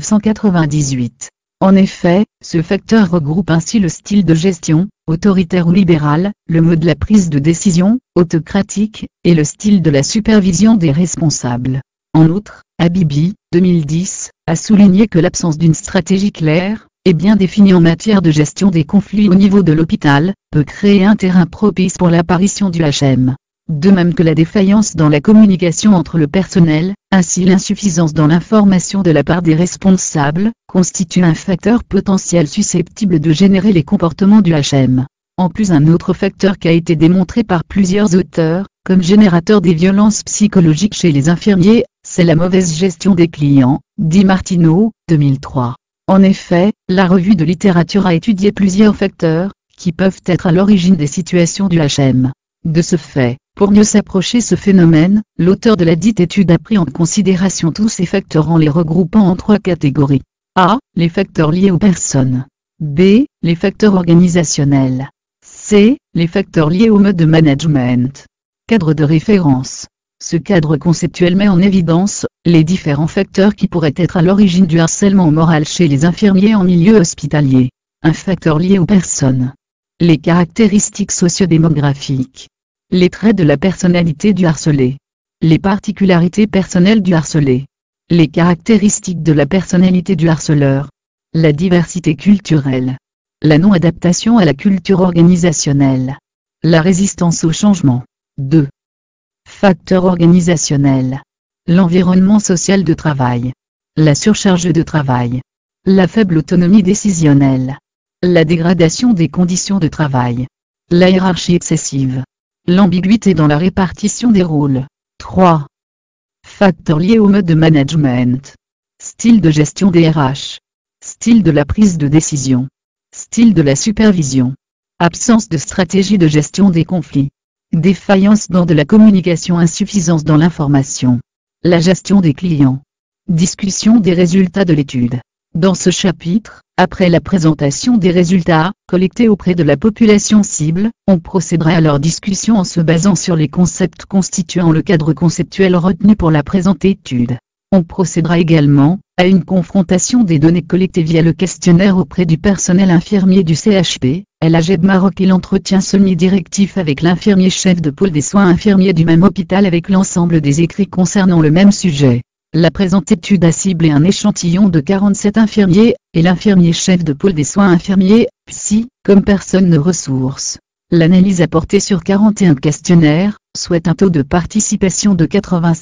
1998. En effet, ce facteur regroupe ainsi le style de gestion, autoritaire ou libéral, le mode de la prise de décision, autocratique, et le style de la supervision des responsables. En outre, Habibi, 2010, a souligné que l'absence d'une stratégie claire, et bien définie en matière de gestion des conflits au niveau de l'hôpital, peut créer un terrain propice pour l'apparition du HM. De même que la défaillance dans la communication entre le personnel, ainsi l'insuffisance dans l'information de la part des responsables, constitue un facteur potentiel susceptible de générer les comportements du HM. En plus, un autre facteur qui a été démontré par plusieurs auteurs, comme générateur des violences psychologiques chez les infirmiers, c'est la mauvaise gestion des clients, dit Martineau, 2003. En effet, la revue de littérature a étudié plusieurs facteurs, qui peuvent être à l'origine des situations du HM. De ce fait, pour mieux s'approcher ce phénomène, l'auteur de la dite étude a pris en considération tous ces facteurs en les regroupant en 3 catégories. A. Les facteurs liés aux personnes. B. Les facteurs organisationnels. C. Les facteurs liés au mode de management. Cadre de référence. Ce cadre conceptuel met en évidence les différents facteurs qui pourraient être à l'origine du harcèlement moral chez les infirmiers en milieu hospitalier. Un facteur lié aux personnes. Les caractéristiques sociodémographiques. Les traits de la personnalité du harcelé. Les particularités personnelles du harcelé. Les caractéristiques de la personnalité du harceleur. La diversité culturelle. La non-adaptation à la culture organisationnelle. La résistance au changement. 2. Facteurs organisationnels. L'environnement social de travail. La surcharge de travail. La faible autonomie décisionnelle. La dégradation des conditions de travail. La hiérarchie excessive. L'ambiguïté dans la répartition des rôles. 3. Facteurs liés au mode de management. Style de gestion des RH. Style de la prise de décision. Style de la supervision. Absence de stratégie de gestion des conflits. Défaillance dans de la communication, insuffisance dans l'information. La gestion des clients. Discussion des résultats de l'étude. Dans ce chapitre, après la présentation des résultats collectés auprès de la population cible, on procédera à leur discussion en se basant sur les concepts constituant le cadre conceptuel retenu pour la présente étude. On procédera également à une confrontation des données collectées via le questionnaire auprès du personnel infirmier du CHP, l'AGEB Maroc et l'entretien semi-directif avec l'infirmier chef de pôle des soins infirmiers du même hôpital avec l'ensemble des écrits concernant le même sujet. La présente étude a ciblé un échantillon de 47 infirmiers, et l'infirmier chef de pôle des soins infirmiers, psy, comme personne ressource. L'analyse a porté sur 41 questionnaires, soit un taux de participation de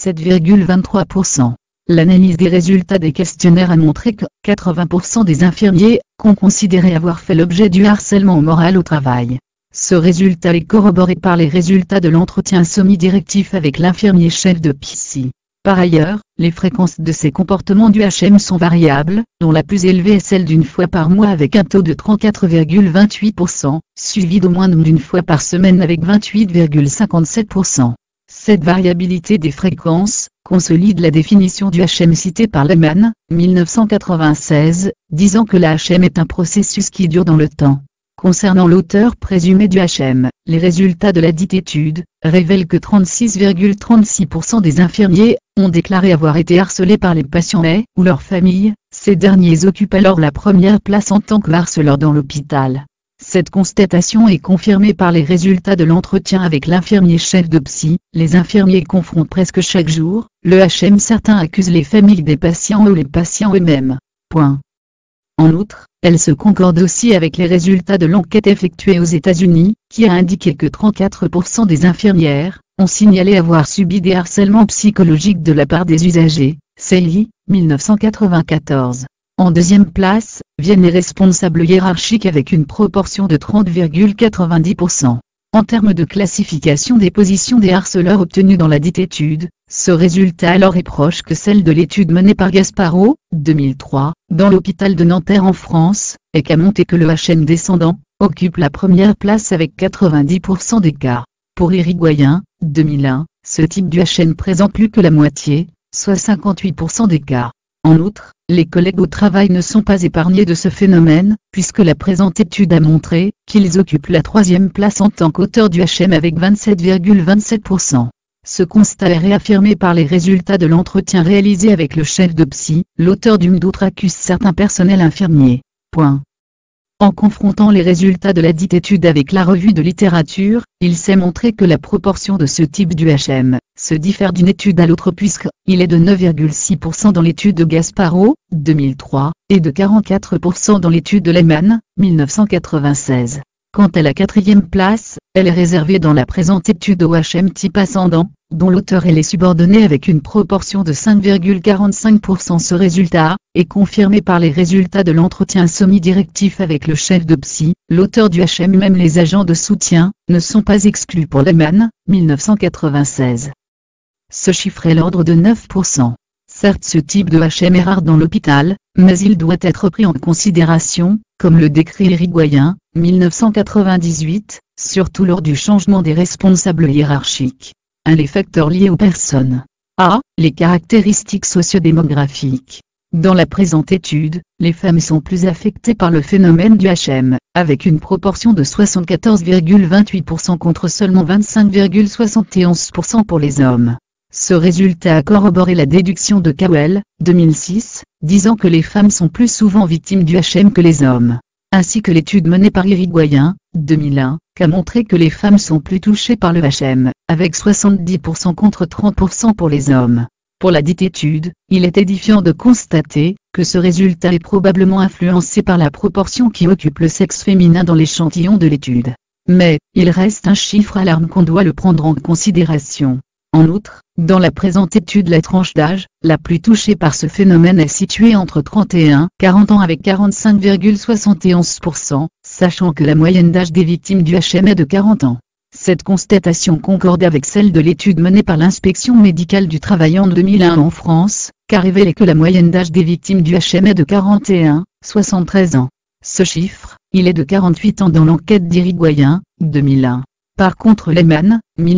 87,23%. L'analyse des résultats des questionnaires a montré que 80% des infirmiers ont considéré avoir fait l'objet du harcèlement moral au travail. Ce résultat est corroboré par les résultats de l'entretien semi-directif avec l'infirmier chef de psy. Par ailleurs, les fréquences de ces comportements du HM sont variables, dont la plus élevée est celle d'une fois par mois avec un taux de 34,28%, suivi d'au moins d'une fois par semaine avec 28,57%. Cette variabilité des fréquences consolide la définition du HM citée par Lehman, 1996, disant que la HM est un processus qui dure dans le temps. Concernant l'auteur présumé du HM, les résultats de la dite étude révèlent que 36,36% des infirmiers ont déclaré avoir été harcelés par les patients ou leurs familles. Ces derniers occupent alors la première place en tant que harceleurs dans l'hôpital. Cette constatation est confirmée par les résultats de l'entretien avec l'infirmier chef de psy. Les infirmiers confrontent presque chaque jour le HM. Certains accusent les familles des patients ou les patients eux-mêmes. En outre, elle se concorde aussi avec les résultats de l'enquête effectuée aux États-Unis, qui a indiqué que 34% des infirmières ont signalé avoir subi des harcèlements psychologiques de la part des usagers. Seili, 1994. En deuxième place, viennent les responsables hiérarchiques avec une proportion de 30,90%. En termes de classification des positions des harceleurs obtenues dans la dite étude, ce résultat alors est proche que celle de l'étude menée par Gasparot, 2003, dans l'hôpital de Nanterre en France, et qu'a montré que le HM descendant occupe la première place avec 90% des cas. Pour Irigoyen, 2001, ce type du HM présente plus que la moitié, soit 58% des cas. En outre, les collègues au travail ne sont pas épargnés de ce phénomène, puisque la présente étude a montré qu'ils occupent la troisième place en tant qu'auteurs du HM avec 27,27%. Ce constat est réaffirmé par les résultats de l'entretien réalisé avec le chef de psy. L'auteur du MDoutre accuse certains personnels infirmiers. En confrontant les résultats de la dite étude avec la revue de littérature, il s'est montré que la proportion de ce type du HM se diffère d'une étude à l'autre puisqu'il est de 9,6% dans l'étude de Gasparot, 2003, et de 44% dans l'étude de Lehmann, 1996. Quant à la quatrième place, elle est réservée dans la présente étude au HM type ascendant, dont l'auteur est les subordonnés avec une proportion de 5,45%. Ce résultat est confirmé par les résultats de l'entretien semi-directif avec le chef de psy. L'auteur du HM, même les agents de soutien, ne sont pas exclus pour Lehmann, 1996. Ce chiffre est l'ordre de 9%. Certes, ce type de HM est rare dans l'hôpital, mais il doit être pris en considération, comme le décrit Irigoyen, 1998, surtout lors du changement des responsables hiérarchiques. Les facteurs liés aux personnes. A. Les caractéristiques sociodémographiques. Dans la présente étude, les femmes sont plus affectées par le phénomène du HM, avec une proportion de 74,28% contre seulement 25,71% pour les hommes. Ce résultat a corroboré la déduction de Cowell, 2006, disant que les femmes sont plus souvent victimes du HM que les hommes, ainsi que l'étude menée par Irigoyen, 2001, qui a montré que les femmes sont plus touchées par le HM, avec 70% contre 30% pour les hommes. Pour la dite étude, il est édifiant de constater que ce résultat est probablement influencé par la proportion qui occupe le sexe féminin dans l'échantillon de l'étude. Mais, il reste un chiffre alarme qu'on doit le prendre en considération. En outre, dans la présente étude, la tranche d'âge la plus touchée par ce phénomène est située entre 31 et 40 ans avec 45,71%, sachant que la moyenne d'âge des victimes du HM est de 40 ans. Cette constatation concorde avec celle de l'étude menée par l'inspection médicale du travail en 2001 en France, qui a révélé que la moyenne d'âge des victimes du HM est de 41,73 ans. Ce chiffre, il est de 48 ans dans l'enquête d'Irigoyen, 2001. Par contre, Lehmann,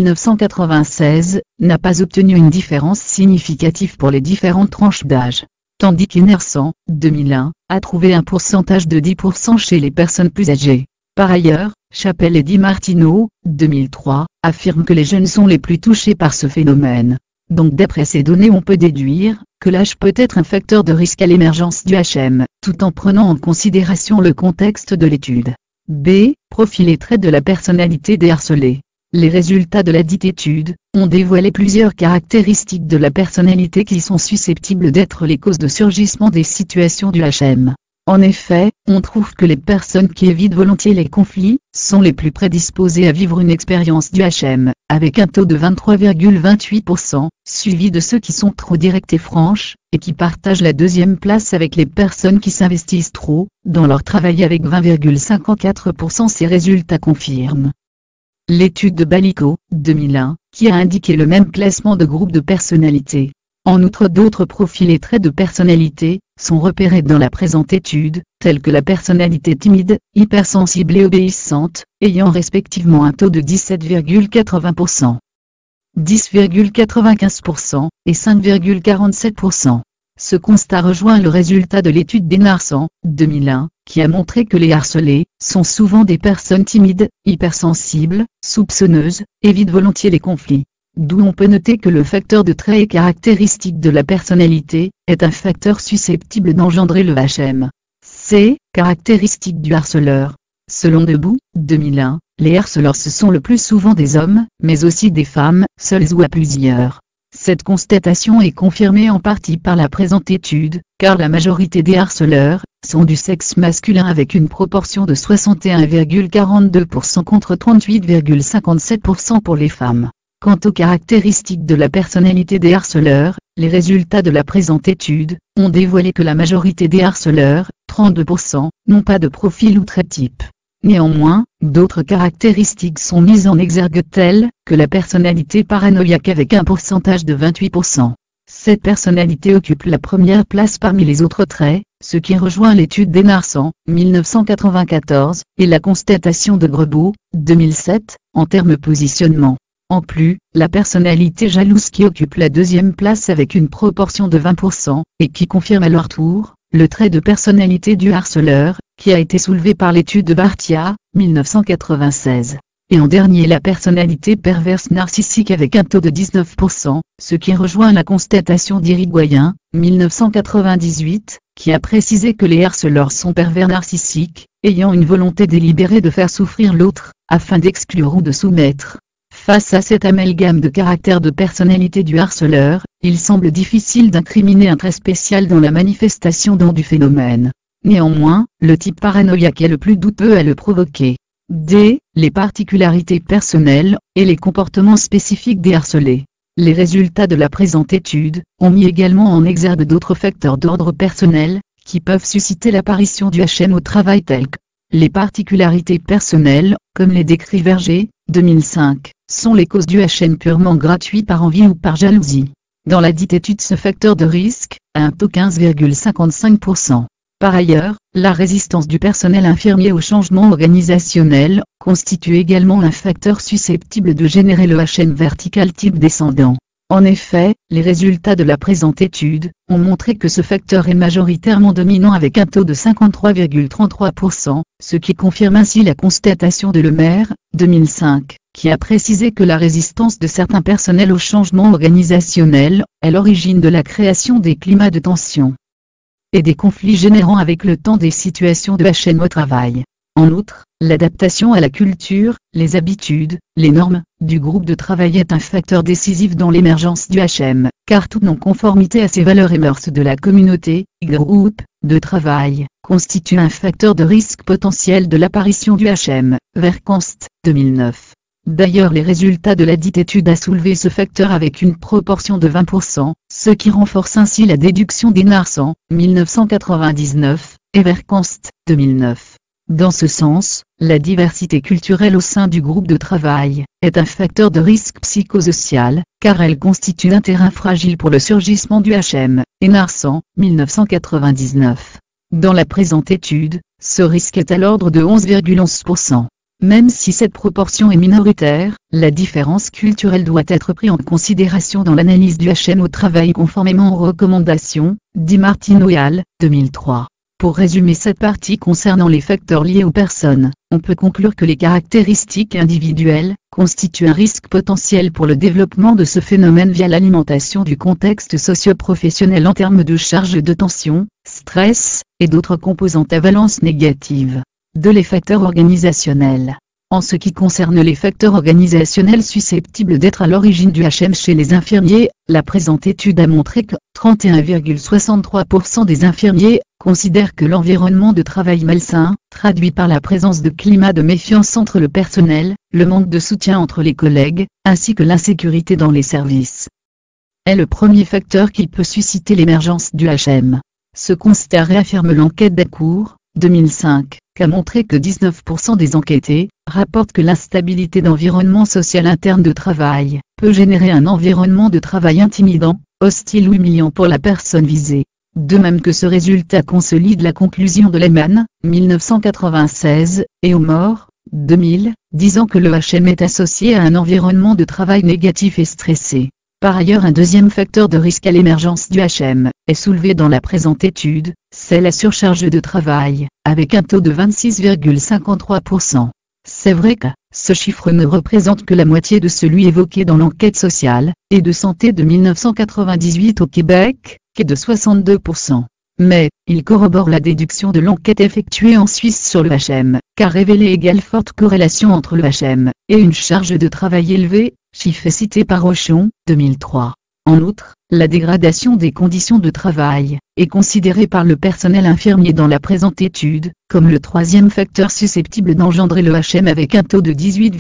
1996, n'a pas obtenu une différence significative pour les différentes tranches d'âge, tandis qu'Inersan, 2001, a trouvé un pourcentage de 10% chez les personnes plus âgées. Par ailleurs, Chappell et Di Martino, 2003, affirment que les jeunes sont les plus touchés par ce phénomène. Donc d'après ces données, on peut déduire que l'âge peut être un facteur de risque à l'émergence du HM, tout en prenant en considération le contexte de l'étude. B. Profil et traits de la personnalité des harcelés. Les résultats de la dite étude ont dévoilé plusieurs caractéristiques de la personnalité qui sont susceptibles d'être les causes de surgissement des situations du HM. En effet, on trouve que les personnes qui évitent volontiers les conflits sont les plus prédisposées à vivre une expérience du HM, avec un taux de 23,28%, suivi de ceux qui sont trop directs et franches, et qui partagent la deuxième place avec les personnes qui s'investissent trop dans leur travail avec 20,54%. Ces résultats confirment l'étude de Balico, 2001, qui a indiqué le même classement de groupes de personnalités. En outre, d'autres profils et traits de personnalité sont repérés dans la présente étude, tels que la personnalité timide, hypersensible et obéissante, ayant respectivement un taux de 17,80%, 10,95% et 5,47%. Ce constat rejoint le résultat de l'étude d'Inersan, 2001, qui a montré que les harcelés sont souvent des personnes timides, hypersensibles, soupçonneuses, évitent volontiers les conflits. d'où on peut noter que le facteur de trait et caractéristique de la personnalité est un facteur susceptible d'engendrer le HM. C. Caractéristiques du harceleur. Selon Debout, 2001, les harceleurs ce sont le plus souvent des hommes, mais aussi des femmes, seules ou à plusieurs. Cette constatation est confirmée en partie par la présente étude, car la majorité des harceleurs sont du sexe masculin avec une proportion de 61,42% contre 38,57% pour les femmes. Quant aux caractéristiques de la personnalité des harceleurs, les résultats de la présente étude ont dévoilé que la majorité des harceleurs, 32%, n'ont pas de profil ou trait type. Néanmoins, d'autres caractéristiques sont mises en exergue telles que la personnalité paranoïaque avec un pourcentage de 28%. Cette personnalité occupe la première place parmi les autres traits, ce qui rejoint l'étude d'Enarson, 1994, et la constatation de Grebout, 2007, en termes positionnement. En plus, la personnalité jalouse qui occupe la deuxième place avec une proportion de 20%, et qui confirme à leur tour le trait de personnalité du harceleur, qui a été soulevé par l'étude de Bartia, 1996. Et en dernier la personnalité perverse narcissique avec un taux de 19%, ce qui rejoint la constatation d'Irigoyen, 1998, qui a précisé que les harceleurs sont pervers narcissiques, ayant une volonté délibérée de faire souffrir l'autre, afin d'exclure ou de soumettre. Face à cet amalgame de caractère de personnalité du harceleur, il semble difficile d'incriminer un trait spécial dans la manifestation du phénomène. Néanmoins, le type paranoïaque est le plus douteux à le provoquer. D. Les particularités personnelles, et les comportements spécifiques des harcelés. Les résultats de la présente étude ont mis également en exergue d'autres facteurs d'ordre personnel, qui peuvent susciter l'apparition du HM au travail tels que les particularités personnelles, comme les décrit Verger, 2005, sont les causes du HM purement gratuit par envie ou par jalousie. Dans la dite étude ce facteur de risque a un taux 15,55%. Par ailleurs, la résistance du personnel infirmier au changement organisationnel constitue également un facteur susceptible de générer le HM vertical type descendant. En effet, les résultats de la présente étude ont montré que ce facteur est majoritairement dominant avec un taux de 53,33%, ce qui confirme ainsi la constatation de Lemaire, 2005, qui a précisé que la résistance de certains personnels au changement organisationnel est l'origine de la création des climats de tension et des conflits générant avec le temps des situations de HM au travail. En outre, l'adaptation à la culture, les habitudes, les normes du groupe de travail est un facteur décisif dans l'émergence du HM, car toute non-conformité à ces valeurs et mœurs de la communauté, groupe, de travail, constitue un facteur de risque potentiel de l'apparition du HM, Verkanst, 2009. D'ailleurs les résultats de la dite étude a soulevé ce facteur avec une proportion de 20%, ce qui renforce ainsi la déduction d'Enarson, 1999, et Verkanst, 2009. Dans ce sens, la diversité culturelle au sein du groupe de travail est un facteur de risque psychosocial, car elle constitue un terrain fragile pour le surgissement du HM, Enarson, 1999. Dans la présente étude, ce risque est à l'ordre de 11,11%. Même si cette proportion est minoritaire, la différence culturelle doit être prise en considération dans l'analyse du HM au travail conformément aux recommandations, dit Martino et al., 2003. Pour résumer cette partie concernant les facteurs liés aux personnes, on peut conclure que les caractéristiques individuelles constituent un risque potentiel pour le développement de ce phénomène via l'alimentation du contexte socio-professionnel en termes de charge de tension, stress, et d'autres composantes à valence négative. Les facteurs organisationnels. En ce qui concerne les facteurs organisationnels susceptibles d'être à l'origine du HM chez les infirmiers, la présente étude a montré que 31,63% des infirmiers considèrent que l'environnement de travail malsain, traduit par la présence de climat de méfiance entre le personnel, le manque de soutien entre les collègues, ainsi que l'insécurité dans les services, est le premier facteur qui peut susciter l'émergence du HM. Ce constat réaffirme l'enquête d'Acour, 2005, qui a montré que 19% des enquêtés rapportent que l'instabilité d'environnement social interne de travail peut générer un environnement de travail intimidant, hostile ou humiliant pour la personne visée. De même que ce résultat consolide la conclusion de Lehman, 1996, et Omor, 2000, disant que le HM est associé à un environnement de travail négatif et stressé. Par ailleurs, un deuxième facteur de risque à l'émergence du HM est soulevé dans la présente étude, c'est la surcharge de travail, avec un taux de 26,53%. C'est vrai que ce chiffre ne représente que la moitié de celui évoqué dans l'enquête sociale et de santé de 1998 au Québec, qui est de 62%. Mais, il corrobore la déduction de l'enquête effectuée en Suisse sur le HM, qui a révélé égale forte corrélation entre le HM et une charge de travail élevée, chiffre cité par Rochon, 2003. En outre, la dégradation des conditions de travail est considérée par le personnel infirmier dans la présente étude comme le troisième facteur susceptible d'engendrer le HM avec un taux de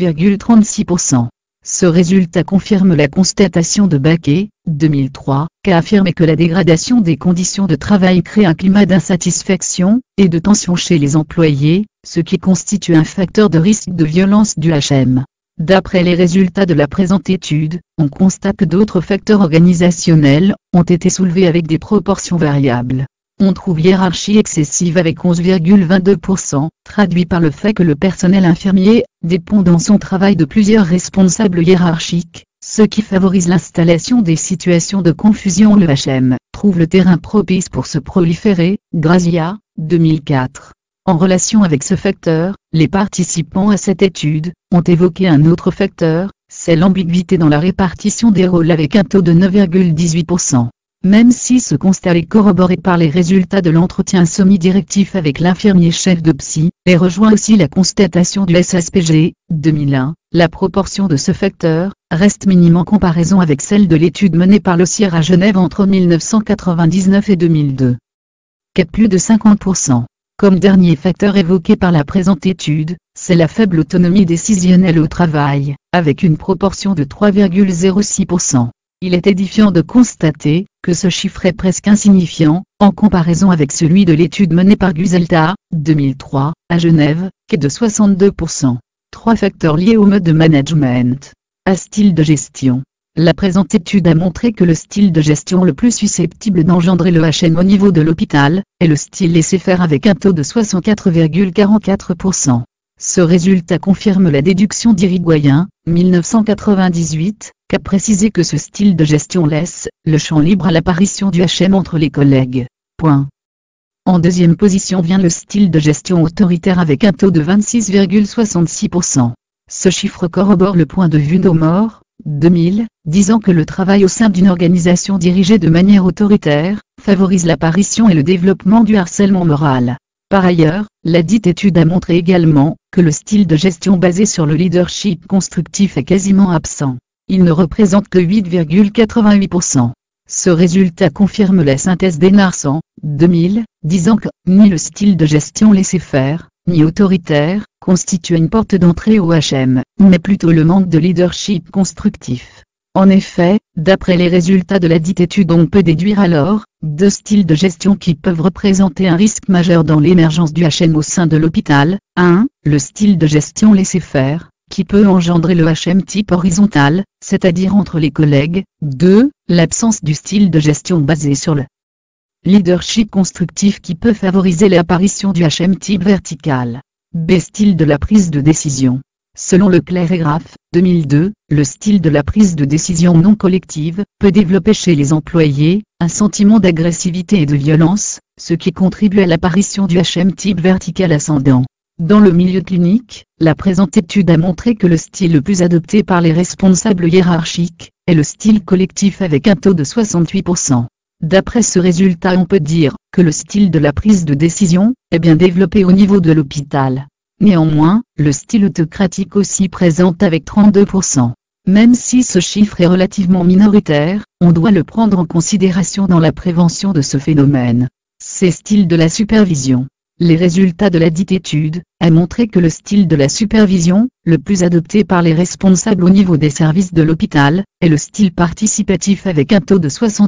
18,36%. Ce résultat confirme la constatation de Baquet, 2003, qui a affirmé que la dégradation des conditions de travail crée un climat d'insatisfaction et de tension chez les employés, ce qui constitue un facteur de risque de violence du HM. D'après les résultats de la présente étude, on constate que d'autres facteurs organisationnels ont été soulevés avec des proportions variables. On trouve hiérarchie excessive avec 11,22%, traduit par le fait que le personnel infirmier dépend dans son travail de plusieurs responsables hiérarchiques, ce qui favorise l'installation des situations de confusion. Le HM trouve le terrain propice pour se proliférer, Grazia, 2004. En relation avec ce facteur, les participants à cette étude ont évoqué un autre facteur, c'est l'ambiguïté dans la répartition des rôles avec un taux de 9,18%. Même si ce constat est corroboré par les résultats de l'entretien semi-directif avec l'infirmier chef de psy, et rejoint aussi la constatation du SSPG, 2001, la proportion de ce facteur reste minime en comparaison avec celle de l'étude menée par le CIR à Genève entre 1999 et 2002. Qu'est plus de 50%. Comme dernier facteur évoqué par la présente étude, c'est la faible autonomie décisionnelle au travail, avec une proportion de 3,06%. Il est édifiant de constater que ce chiffre est presque insignifiant, en comparaison avec celui de l'étude menée par Guzelta, 2003, à Genève, qui est de 62%. Trois facteurs liés au mode de management. À style de gestion. La présente étude a montré que le style de gestion le plus susceptible d'engendrer le HM au niveau de l'hôpital est le style laisser-faire avec un taux de 64,44%. Ce résultat confirme la déduction d'Irigoyen, 1998, qui a précisé que ce style de gestion laisse le champ libre à l'apparition du HM entre les collègues. Point. En deuxième position vient le style de gestion autoritaire avec un taux de 26,66%. Ce chiffre corrobore le point de vue d'Omor, 2000, disant que le travail au sein d'une organisation dirigée de manière autoritaire favorise l'apparition et le développement du harcèlement moral. Par ailleurs, la dite étude a montré également que le style de gestion basé sur le leadership constructif est quasiment absent. Il ne représente que 8,88%. Ce résultat confirme la synthèse d'Enarson, 2000, disant que ni le style de gestion laisser-faire, ni autoritaire, constitue une porte d'entrée au HM, mais plutôt le manque de leadership constructif. En effet, d'après les résultats de la dite étude, on peut déduire alors deux styles de gestion qui peuvent représenter un risque majeur dans l'émergence du HM au sein de l'hôpital. 1. Le style de gestion laisser-faire, qui peut engendrer le HM type horizontal, c'est-à-dire entre les collègues. 2. L'absence du style de gestion basé sur le leadership constructif qui peut favoriser l'apparition du HM type vertical. B. Style de la prise de décision. Selon Leclerc et Graff, 2002, le style de la prise de décision non collective peut développer chez les employés un sentiment d'agressivité et de violence, ce qui contribue à l'apparition du HM type vertical ascendant. Dans le milieu clinique, la présente étude a montré que le style le plus adopté par les responsables hiérarchiques est le style collectif avec un taux de 68%. D'après ce résultat, on peut dire que le style de la prise de décision est bien développé au niveau de l'hôpital. Néanmoins, le style autocratique aussi présente avec 32%. Même si ce chiffre est relativement minoritaire, on doit le prendre en considération dans la prévention de ce phénomène. C'est style de la supervision. Les résultats de la dite étude a montré que le style de la supervision, le plus adopté par les responsables au niveau des services de l'hôpital, est le style participatif avec un taux de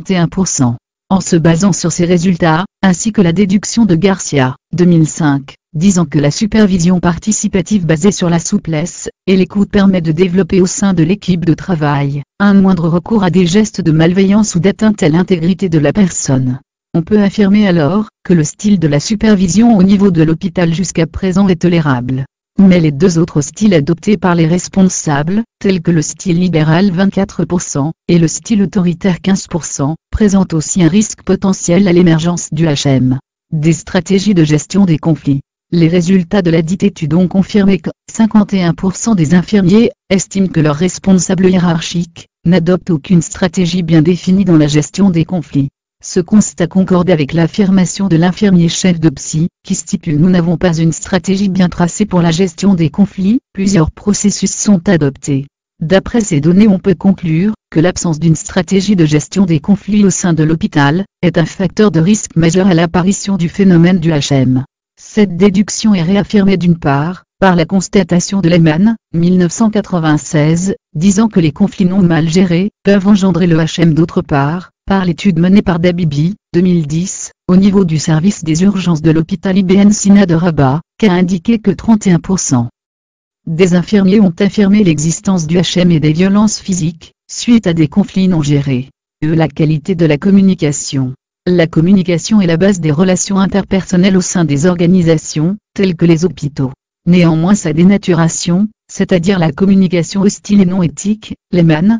61%. En se basant sur ces résultats, ainsi que la déduction de Garcia, 2005, disant que la supervision participative basée sur la souplesse et l'écoute permet de développer au sein de l'équipe de travail un moindre recours à des gestes de malveillance ou d'atteinte à l'intégrité de la personne. On peut affirmer alors que le style de la supervision au niveau de l'hôpital jusqu'à présent est tolérable. Mais les deux autres styles adoptés par les responsables, tels que le style libéral 24% et le style autoritaire 15%, présentent aussi un risque potentiel à l'émergence du HM. Des stratégies de gestion des conflits. Les résultats de la dite étude ont confirmé que 51% des infirmiers estiment que leur responsable hiérarchique n'adopte aucune stratégie bien définie dans la gestion des conflits. Ce constat concorde avec l'affirmation de l'infirmier chef de psy, qui stipule: nous n'avons pas une stratégie bien tracée pour la gestion des conflits, plusieurs processus sont adoptés. D'après ces données, on peut conclure que l'absence d'une stratégie de gestion des conflits au sein de l'hôpital est un facteur de risque majeur à l'apparition du phénomène du HM. Cette déduction est réaffirmée d'une part, par la constatation de Lehman, 1996, disant que les conflits non mal gérés peuvent engendrer le HM, d'autre part, par l'étude menée par Dabibi, 2010, au niveau du service des urgences de l'hôpital Ibn Sina de Rabat, qui a indiqué que 31% des infirmiers ont affirmé l'existence du HM et des violences physiques, suite à des conflits non gérés. La qualité de la communication. La communication est la base des relations interpersonnelles au sein des organisations, telles que les hôpitaux. Néanmoins, sa dénaturation, c'est-à-dire la communication hostile et non éthique, Lehman,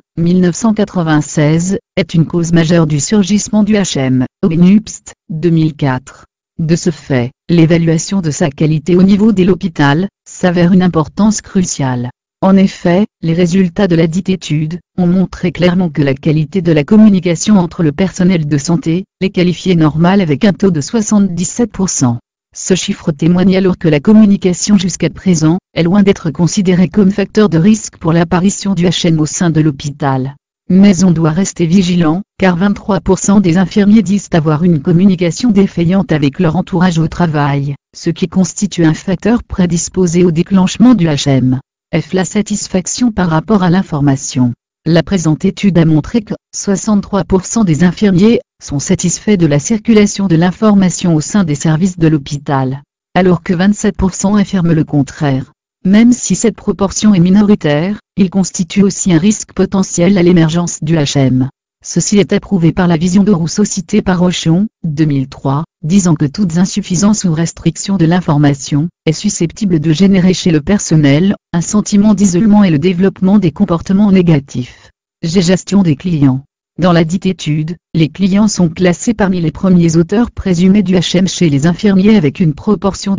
1996, est une cause majeure du surgissement du HM, Obenupst, 2004. De ce fait, l'évaluation de sa qualité au niveau de l'hôpital s'avère une importance cruciale. En effet, les résultats de la dite étude ont montré clairement que la qualité de la communication entre le personnel de santé les qualifiait normale avec un taux de 77%. Ce chiffre témoigne alors que la communication jusqu'à présent est loin d'être considérée comme facteur de risque pour l'apparition du HM au sein de l'hôpital. Mais on doit rester vigilant, car 23% des infirmiers disent avoir une communication défaillante avec leur entourage au travail, ce qui constitue un facteur prédisposé au déclenchement du HM. La satisfaction par rapport à l'information. La présente étude a montré que 63% des infirmiers sont satisfaits de la circulation de l'information au sein des services de l'hôpital, alors que 27% affirment le contraire. Même si cette proportion est minoritaire, il constitue aussi un risque potentiel à l'émergence du HM. Ceci est approuvé par la vision de Rousseau citée par Rochon, 2003, disant que toute insuffisance ou restriction de l'information est susceptible de générer chez le personnel un sentiment d'isolement et le développement des comportements négatifs. Gestion des clients. Dans la dite étude, les clients sont classés parmi les premiers auteurs présumés du HM chez les infirmiers avec une proportion de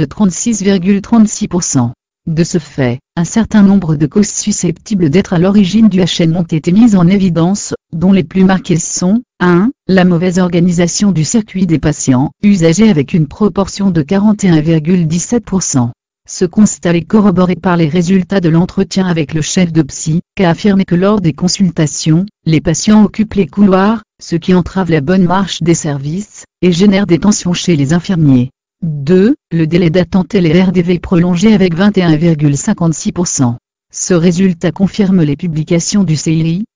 36,36%. De ce fait, un certain nombre de causes susceptibles d'être à l'origine du HM ont été mises en évidence, dont les plus marquées sont 1. La mauvaise organisation du circuit des patients usagers avec une proportion de 41,17%. Ce constat est corroboré par les résultats de l'entretien avec le chef de psy, qui a affirmé que lors des consultations, les patients occupent les couloirs, ce qui entrave la bonne marche des services, et génère des tensions chez les infirmiers. 2. Le délai d'attente et les RDV prolongés avec 21,56%. Ce résultat confirme les publications du CIRI,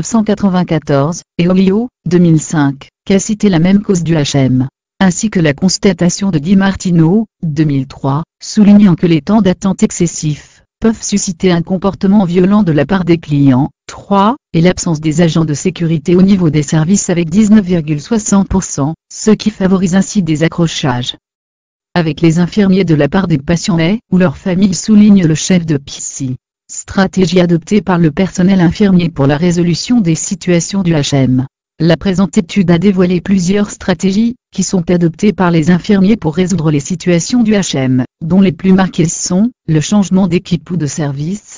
1994, et Olio, 2005, qui a cité la même cause du HM, ainsi que la constatation de Di Martino, 2003, soulignant que les temps d'attente excessifs peuvent susciter un comportement violent de la part des clients. 3. Et l'absence des agents de sécurité au niveau des services avec 19,60%, ce qui favorise ainsi des accrochages avec les infirmiers de la part des patients ou leurs familles, souligne le chef de psy. Stratégie adoptée par le personnel infirmier pour la résolution des situations du HM. La présente étude a dévoilé plusieurs stratégies qui sont adoptées par les infirmiers pour résoudre les situations du HM, dont les plus marquées sont le changement d'équipe ou de service,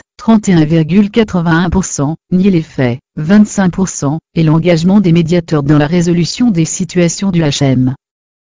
31,81%, nier les faits, 25%, et l'engagement des médiateurs dans la résolution des situations du HM.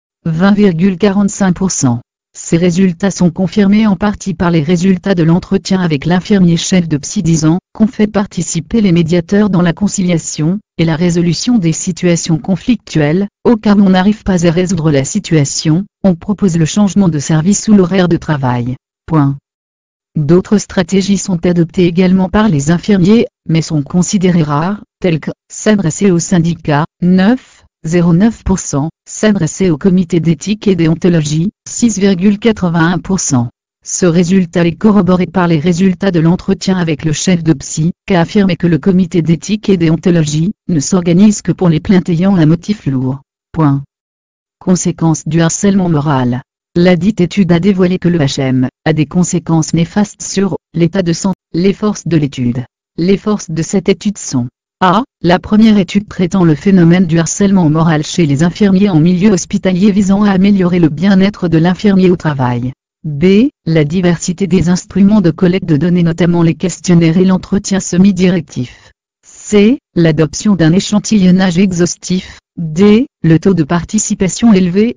20,45%. Ces résultats sont confirmés en partie par les résultats de l'entretien avec l'infirmier chef de psy disant qu'on fait participer les médiateurs dans la conciliation et la résolution des situations conflictuelles. Au cas où on n'arrive pas à résoudre la situation, on propose le changement de service ou l'horaire de travail. D'autres stratégies sont adoptées également par les infirmiers, mais sont considérées rares, telles que s'adresser au syndicat, 9,09%, s'adresser au comité d'éthique et déontologie, 6,81%. Ce résultat est corroboré par les résultats de l'entretien avec le chef de psy, qui a affirmé que le comité d'éthique et déontologie ne s'organise que pour les plaintes ayant un motif lourd. Conséquences du harcèlement moral. La dite étude a dévoilé que le HM a des conséquences néfastes sur l'état de santé. Les forces de l'étude. Les forces de cette étude sont A. La première étude traitant le phénomène du harcèlement moral chez les infirmiers en milieu hospitalier visant à améliorer le bien-être de l'infirmier au travail. B. La diversité des instruments de collecte de données, notamment les questionnaires et l'entretien semi-directif. C. L'adoption d'un échantillonnage exhaustif. D. Le taux de participation élevé,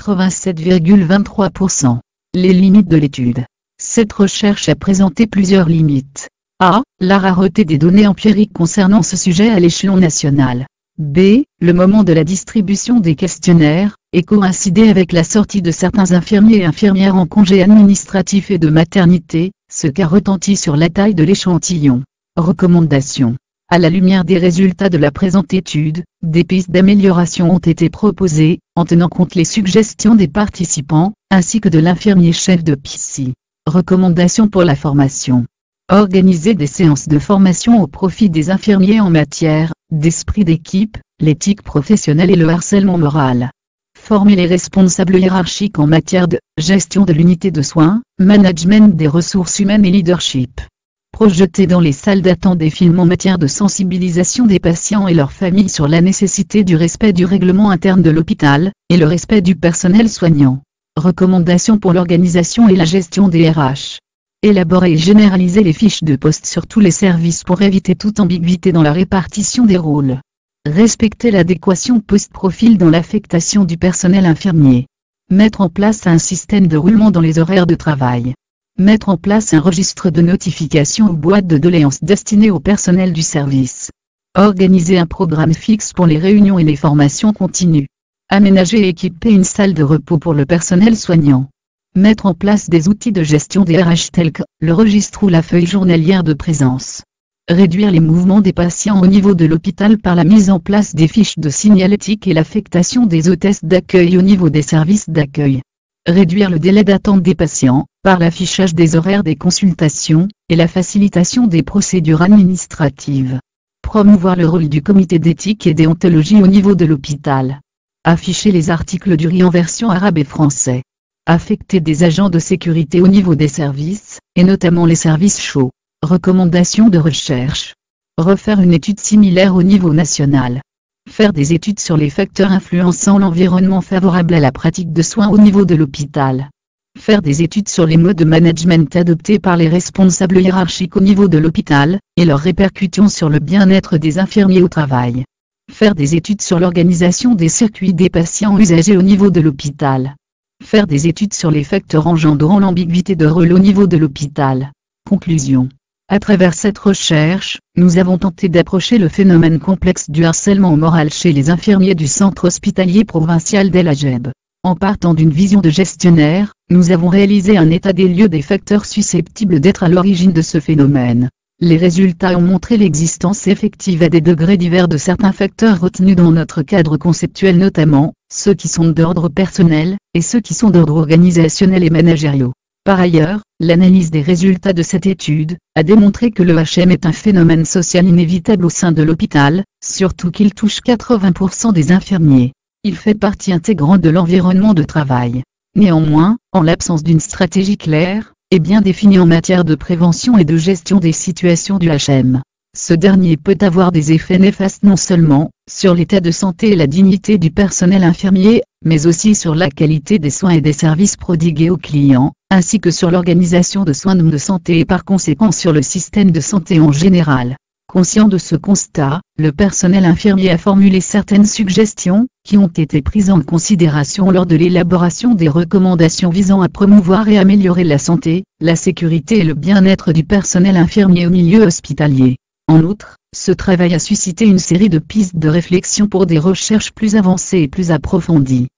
87,23%. Les limites de l'étude. Cette recherche a présenté plusieurs limites. A. La rareté des données empiriques concernant ce sujet à l'échelon national. B. Le moment de la distribution des questionnaires, et coïncidé avec la sortie de certains infirmiers et infirmières en congé administratif et de maternité, ce qui a retenti sur la taille de l'échantillon. Recommandations. À la lumière des résultats de la présente étude, des pistes d'amélioration ont été proposées, en tenant compte les suggestions des participants, ainsi que de l'infirmier chef de PSI. Recommandations pour la formation. Organiser des séances de formation au profit des infirmiers en matière d'esprit d'équipe, l'éthique professionnelle et le harcèlement moral. Former les responsables hiérarchiques en matière de gestion de l'unité de soins, management des ressources humaines et leadership. Projeter dans les salles d'attente des films en matière de sensibilisation des patients et leurs familles sur la nécessité du respect du règlement interne de l'hôpital, et le respect du personnel soignant. Recommandations pour l'organisation et la gestion des RH. Élaborer et généraliser les fiches de poste sur tous les services pour éviter toute ambiguïté dans la répartition des rôles. Respecter l'adéquation post-profil dans l'affectation du personnel infirmier. Mettre en place un système de roulement dans les horaires de travail. Mettre en place un registre de notification ou boîte de doléances destinée au personnel du service. Organiser un programme fixe pour les réunions et les formations continues. Aménager et équiper une salle de repos pour le personnel soignant. Mettre en place des outils de gestion des RH tels que le registre ou la feuille journalière de présence. Réduire les mouvements des patients au niveau de l'hôpital par la mise en place des fiches de signalétique et l'affectation des hôtesses d'accueil au niveau des services d'accueil. Réduire le délai d'attente des patients, par l'affichage des horaires des consultations, et la facilitation des procédures administratives. Promouvoir le rôle du comité d'éthique et déontologie au niveau de l'hôpital. Afficher les articles du RI en version arabe et français. Affecter des agents de sécurité au niveau des services, et notamment les services chauds. Recommandations de recherche. Refaire une étude similaire au niveau national. Faire des études sur les facteurs influençant l'environnement favorable à la pratique de soins au niveau de l'hôpital. Faire des études sur les modes de management adoptés par les responsables hiérarchiques au niveau de l'hôpital, et leurs répercussions sur le bien-être des infirmiers au travail. Faire des études sur l'organisation des circuits des patients usagers au niveau de l'hôpital. Faire des études sur les facteurs engendrant l'ambiguïté de rôle au niveau de l'hôpital. Conclusion. À travers cette recherche, nous avons tenté d'approcher le phénomène complexe du harcèlement moral chez les infirmiers du centre hospitalier provincial d'El Hadjeb. En partant d'une vision de gestionnaire, nous avons réalisé un état des lieux des facteurs susceptibles d'être à l'origine de ce phénomène. Les résultats ont montré l'existence effective à des degrés divers de certains facteurs retenus dans notre cadre conceptuel, notamment ceux qui sont d'ordre personnel, et ceux qui sont d'ordre organisationnel et managériaux. Par ailleurs, l'analyse des résultats de cette étude a démontré que le HM est un phénomène social inévitable au sein de l'hôpital, surtout qu'il touche 80% des infirmiers. Il fait partie intégrante de l'environnement de travail. Néanmoins, en l'absence d'une stratégie claire et bien définie en matière de prévention et de gestion des situations du HM, ce dernier peut avoir des effets néfastes non seulement sur l'état de santé et la dignité du personnel infirmier, mais aussi sur la qualité des soins et des services prodigués aux clients, ainsi que sur l'organisation de soins de santé et par conséquent sur le système de santé en général. Conscient de ce constat, le personnel infirmier a formulé certaines suggestions, qui ont été prises en considération lors de l'élaboration des recommandations visant à promouvoir et améliorer la santé, la sécurité et le bien-être du personnel infirmier au milieu hospitalier. En outre, ce travail a suscité une série de pistes de réflexion pour des recherches plus avancées et plus approfondies.